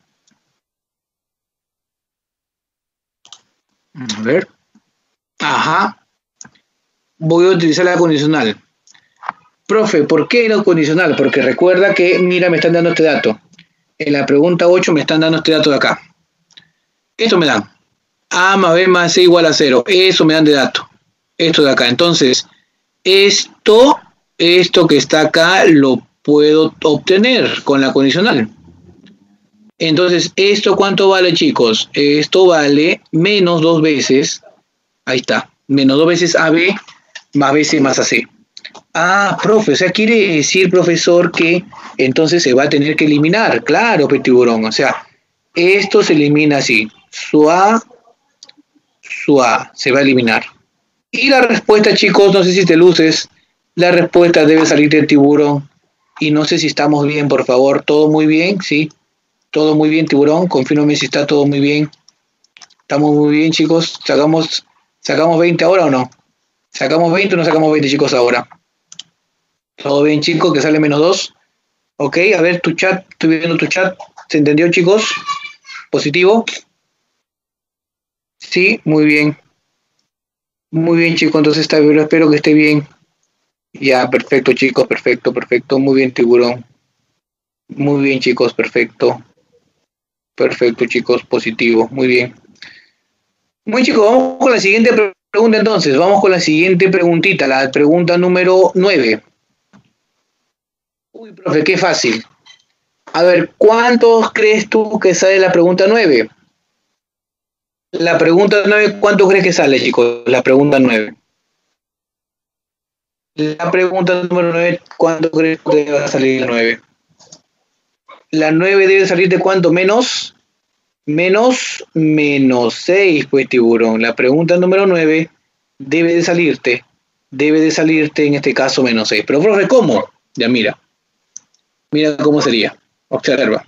A ver. Ajá. Voy a utilizar la condicional. Profe, ¿por qué la condicional? Porque recuerda que, mira, me están dando este dato. En la pregunta 8 me están dando este dato de acá. Esto me dan. A más B más C igual a 0. Eso me dan de dato. Esto de acá. Entonces, esto que está acá lo puedo obtener con la condicional. Entonces, ¿esto cuánto vale, chicos? Esto vale menos 2 veces. Ahí está. Menos 2 veces AB más BC más AC. Ah, profe, o sea, quiere decir, profesor, que entonces se va a tener que eliminar. Claro, tiburón. O sea, esto se elimina así. Su A se va a eliminar. Y la respuesta, chicos, no sé si te luces, la respuesta debe salir del tiburón. Y no sé si estamos bien, por favor. ¿Todo muy bien? Sí. Todo muy bien, tiburón. Confírmame si está todo muy bien. Estamos muy bien, chicos. ¿Sacamos 20 ahora o no? ¿Sacamos 20 o no sacamos 20, chicos, ahora? Todo bien, chicos, que sale -2. Ok, a ver tu chat. Estoy viendo tu chat. ¿Se entendió, chicos? ¿Positivo? Sí, muy bien. Muy bien, chicos. Entonces espero que esté bien. Ya, perfecto, chicos. Perfecto, perfecto. Muy bien, tiburón. Muy bien, chicos. Perfecto. Perfecto, chicos. Positivo. Muy bien. Muy chicos, vamos con la siguiente pregunta entonces. Vamos con la siguiente preguntita, la pregunta número 9. Uy, profe, qué fácil. A ver, ¿cuántos crees tú que sale la pregunta 9? La pregunta 9, ¿cuánto crees que sale, chicos? La pregunta 9. La pregunta número 9, ¿cuánto crees que va a salir la 9? La 9 debe salir de cuánto, menos 6, pues, tiburón. La pregunta número 9 debe de salirte en este caso -6. Pero, profe, ¿cómo? Ya mira cómo sería. Observa.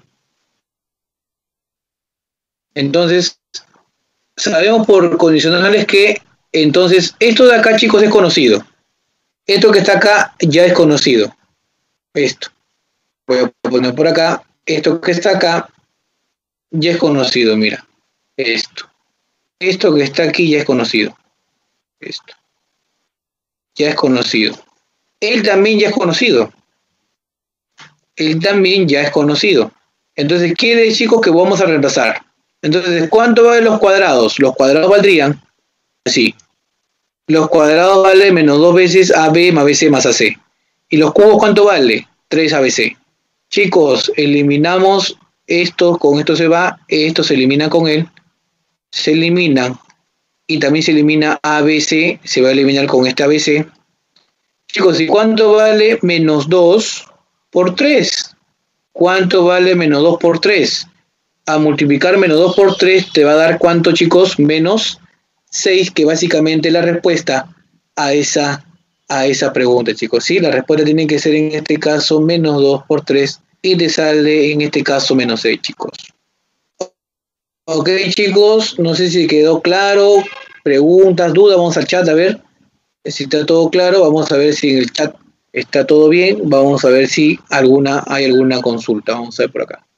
Entonces, sabemos por condicionales que, entonces, esto de acá, chicos, es conocido. Esto que está acá ya es conocido. Esto. Voy a poner por acá. Esto que está acá ya es conocido, mira. Esto. Esto que está aquí ya es conocido. Esto. Ya es conocido. Él también ya es conocido. Él también ya es conocido. Entonces, quiere decir, chicos, que vamos a reemplazar. Entonces, ¿cuánto valen los cuadrados? Los cuadrados valdrían así. Los cuadrados vale -2 veces AB más BC más AC. ¿Y los cubos cuánto vale? 3 ABC. Chicos, eliminamos esto, con esto se va, esto se elimina con él, se eliminan, y también se elimina ABC, se va a eliminar con este ABC. Chicos, ¿y cuánto vale -2 por 3? ¿Cuánto vale -2 por 3? A multiplicar -2 por 3 te va a dar ¿cuánto, chicos? -6, que básicamente es la respuesta a esa pregunta, chicos. Sí, la respuesta tiene que ser en este caso -2 por 3 y te sale en este caso -6, chicos. Ok, chicos, no sé si quedó claro. Preguntas, dudas, vamos al chat a ver si está todo claro. Vamos a ver si en el chat está todo bien. Vamos a ver si hay alguna consulta. Vamos a ver por acá.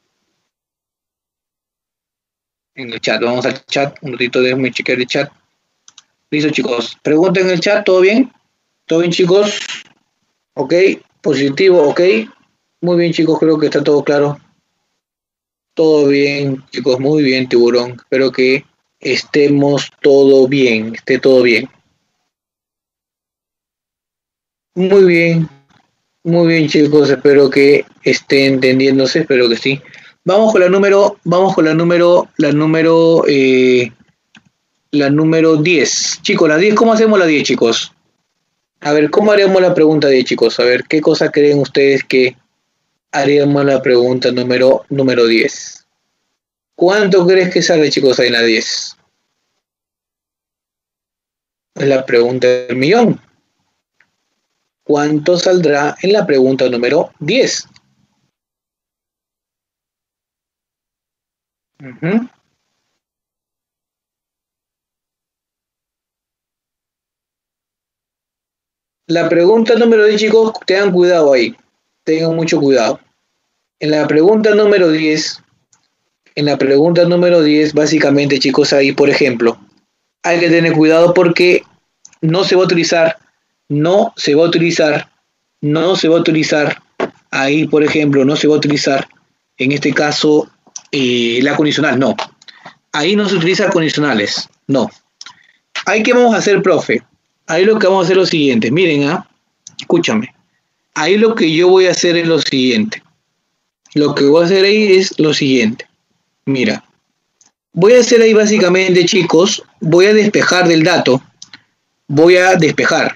En el chat, vamos al chat. Un ratito, déjenme chequear el chat. Listo, chicos. Pregunten en el chat, ¿todo bien? ¿Todo bien, chicos? Ok, positivo, ok. Muy bien, chicos, creo que está todo claro. Todo bien, chicos, muy bien, tiburón. Espero que estemos todo bien, esté todo bien. Muy bien, chicos, espero que esté entendiéndose, espero que sí. Vamos con la número 10. Chicos, la 10, ¿cómo hacemos la 10, chicos? A ver, ¿cómo haremos la pregunta 10, chicos? A ver, ¿qué cosa creen ustedes que haríamos la pregunta número 10? ¿Cuánto crees que sale, chicos, ahí en la 10? Es la pregunta del millón. ¿Cuánto saldrá en la pregunta número 10? La pregunta número 10, chicos, tengan cuidado ahí. Tengan mucho cuidado. En la pregunta número 10, básicamente, chicos, ahí, por ejemplo, hay que tener cuidado porque no se va a utilizar, ahí, por ejemplo, no se va a utilizar, en este caso, la condicional, no. Ahí no se utilizan condicionales, no. Ahí, ¿qué vamos a hacer, profe? Ahí lo que vamos a hacer es lo siguiente, miren, escúchame. Ahí lo que yo voy a hacer es lo siguiente. Lo que voy a hacer ahí es lo siguiente. Mira, voy a hacer ahí básicamente, chicos, voy a despejar del dato. Voy a despejar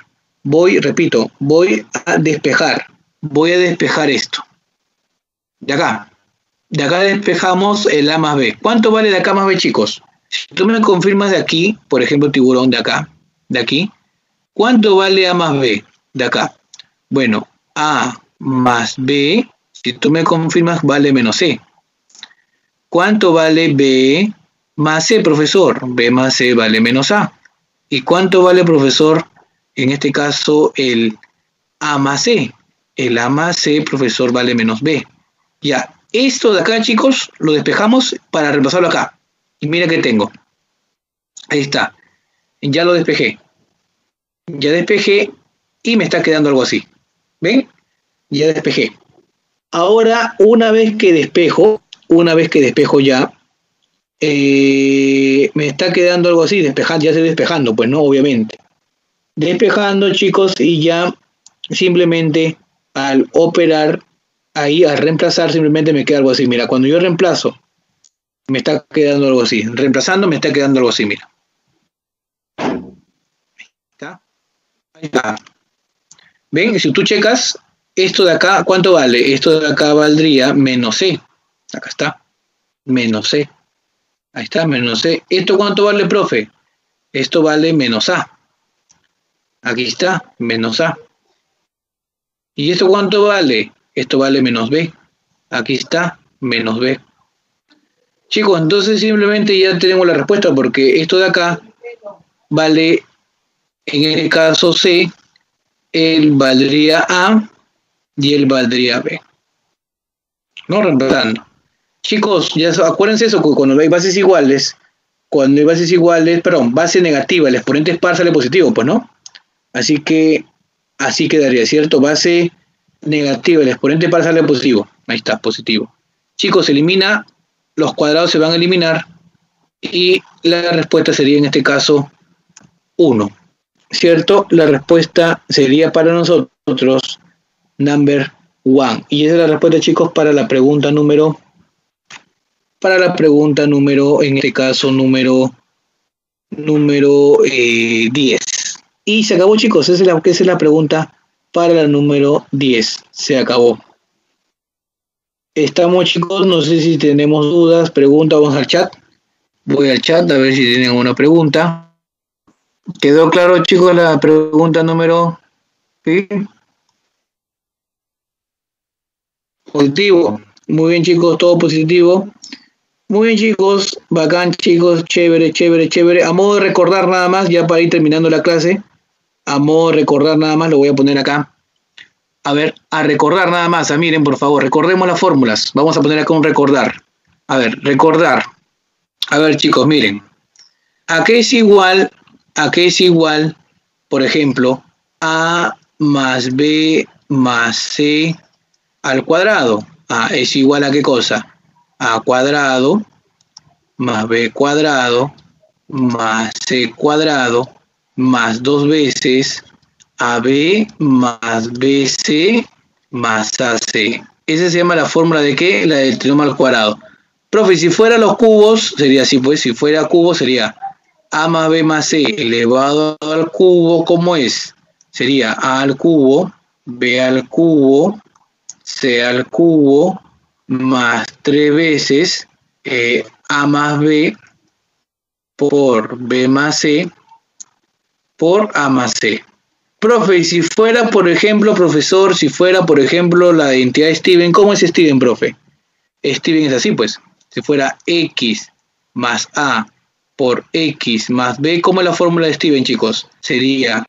esto. De acá despejamos el A más B. ¿Cuánto vale de acá más B, chicos? Si tú me confirmas de aquí, por ejemplo, tiburón de acá, de aquí, ¿Cuánto vale A más B de acá? Bueno, A más B, si tú me confirmas, vale menos C. ¿Cuánto vale B más C, profesor? B más C vale menos A. ¿Y cuánto vale, profesor, en este caso, el A más C? El A más C, profesor, vale menos B. Ya, esto de acá, chicos, lo despejamos para reemplazarlo acá. Y mira que tengo. Ahí está. Ya lo despejé. Ya despejé y me está quedando algo así. ¿Ven? Ya despejé. Ahora, una vez que despejo ya, me está quedando algo así, despejando, ya estoy despejando, pues no, obviamente. Despejando, chicos, y ya simplemente al operar ahí, al reemplazar, simplemente me queda algo así. Mira, cuando yo reemplazo, me está quedando algo así. Reemplazando, me está quedando algo así, mira. Ahí está. ¿Ven? Si tú checas, esto de acá, ¿cuánto vale? Esto de acá valdría menos C. Acá está. Menos C. Ahí está, menos C. ¿Esto cuánto vale, profe? Esto vale menos A. Aquí está, menos A. ¿Y esto cuánto vale? Esto vale menos B. Aquí está, menos B. Chicos, entonces simplemente ya tenemos la respuesta porque esto de acá vale, en este caso C, él valdría A y él valdría B. No reemplazando. Chicos, ya acuérdense eso, cuando hay bases iguales, base negativa, el exponente es par sale positivo, pues no. Así que así quedaría, ¿cierto? Base negativa, el exponente par sale positivo. Ahí está, positivo. Chicos, se elimina, los cuadrados se van a eliminar y la respuesta sería en este caso 1. ¿Cierto? La respuesta sería para nosotros number 1. Y esa es la respuesta, chicos, para la pregunta número, en este caso, número 10. Y se acabó, chicos. Esa es la pregunta para la número 10. Se acabó. Estamos, chicos. No sé si tenemos dudas, preguntas. Vamos al chat. Voy al chat a ver si tienen alguna pregunta. ¿Quedó claro, chicos, la pregunta número? ¿Sí? Positivo. Muy bien, chicos, todo positivo. Muy bien, chicos, bacán, chicos, chévere, chévere, chévere. A modo de recordar nada más, ya para ir terminando la clase, a modo de recordar nada más, lo voy a poner acá. A ver, a recordar nada más, miren, por favor, recordemos las fórmulas. Vamos a poner acá un recordar. A ver, recordar. A ver, chicos, miren. ¿A qué es igual, por ejemplo, A más B más C al cuadrado? A es igual a qué cosa? A cuadrado más B cuadrado más C cuadrado más 2 veces AB más BC más AC. Esa se llama la fórmula de ¿qué? La del trinomio al cuadrado. Profe, si fuera los cubos, sería así, pues, si fuera cubo sería A más B más C elevado al cubo, ¿cómo es? Sería A al cubo, B al cubo, C al cubo, más 3 veces A más B por B más C por A más C. Profe, si fuera, por ejemplo, profesor, si fuera, por ejemplo, la identidad de Steven, ¿cómo es Steven, profe? Steven es así, pues. Si fuera X más A por X más B, ¿cómo es la fórmula de Steven, chicos? Sería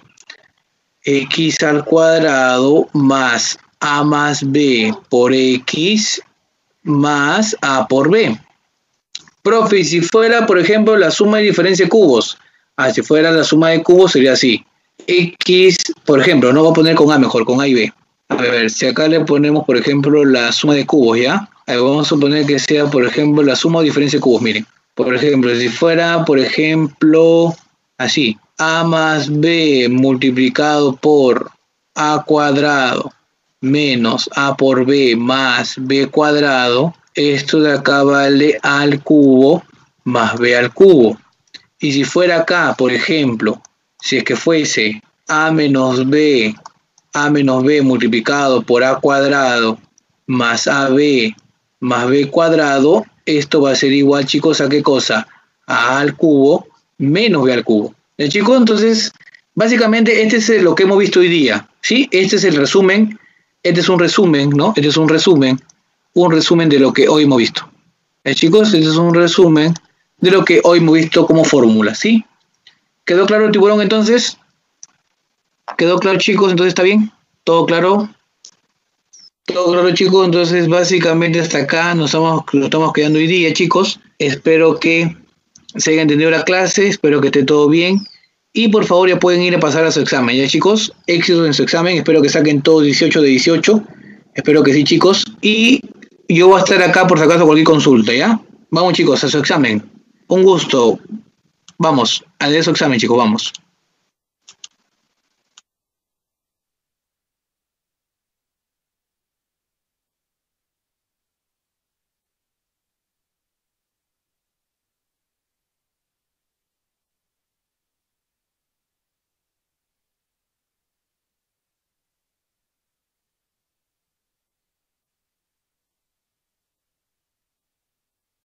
X al cuadrado más A más B por X más A por B. Profe, si fuera, por ejemplo, la suma de diferencia de cubos. Si fuera la suma de cubos sería así. X, por ejemplo, no voy a poner con A mejor, con A y B. A ver, si acá le ponemos, por ejemplo, la suma de cubos, ¿ya? Vamos a suponer que sea, por ejemplo, la suma o diferencia de cubos, miren. Por ejemplo, si fuera, por ejemplo, así. A más B multiplicado por A cuadrado menos A por B más B cuadrado. Esto de acá vale A al cubo más B al cubo. Y si fuera acá, por ejemplo, si es que fuese A menos B multiplicado por A cuadrado más AB más B cuadrado, esto va a ser igual, chicos, ¿a qué cosa? A al cubo menos B al cubo. Chicos, entonces, Básicamente, este es lo que hemos visto hoy día, ¿sí? Este es el resumen, este es un resumen, ¿no? Este es un resumen de lo que hoy hemos visto. Chicos, este es un resumen de lo que hoy hemos visto como fórmula, ¿sí? ¿Quedó claro el tiburón entonces? ¿Quedó claro, chicos? Entonces, ¿está bien? ¿Todo claro? Todo claro, chicos. Entonces, básicamente hasta acá nos estamos quedando hoy día, chicos. Espero que se haya entendido la clase, espero que esté todo bien. Y por favor ya pueden ir a pasar a su examen, ¿ya, chicos? Éxitos en su examen, espero que saquen todos 18 de 18. Espero que sí, chicos. Y yo voy a estar acá por si acaso cualquier consulta, ¿ya? Vamos, chicos, a su examen. Un gusto. Vamos, a su examen, chicos, vamos.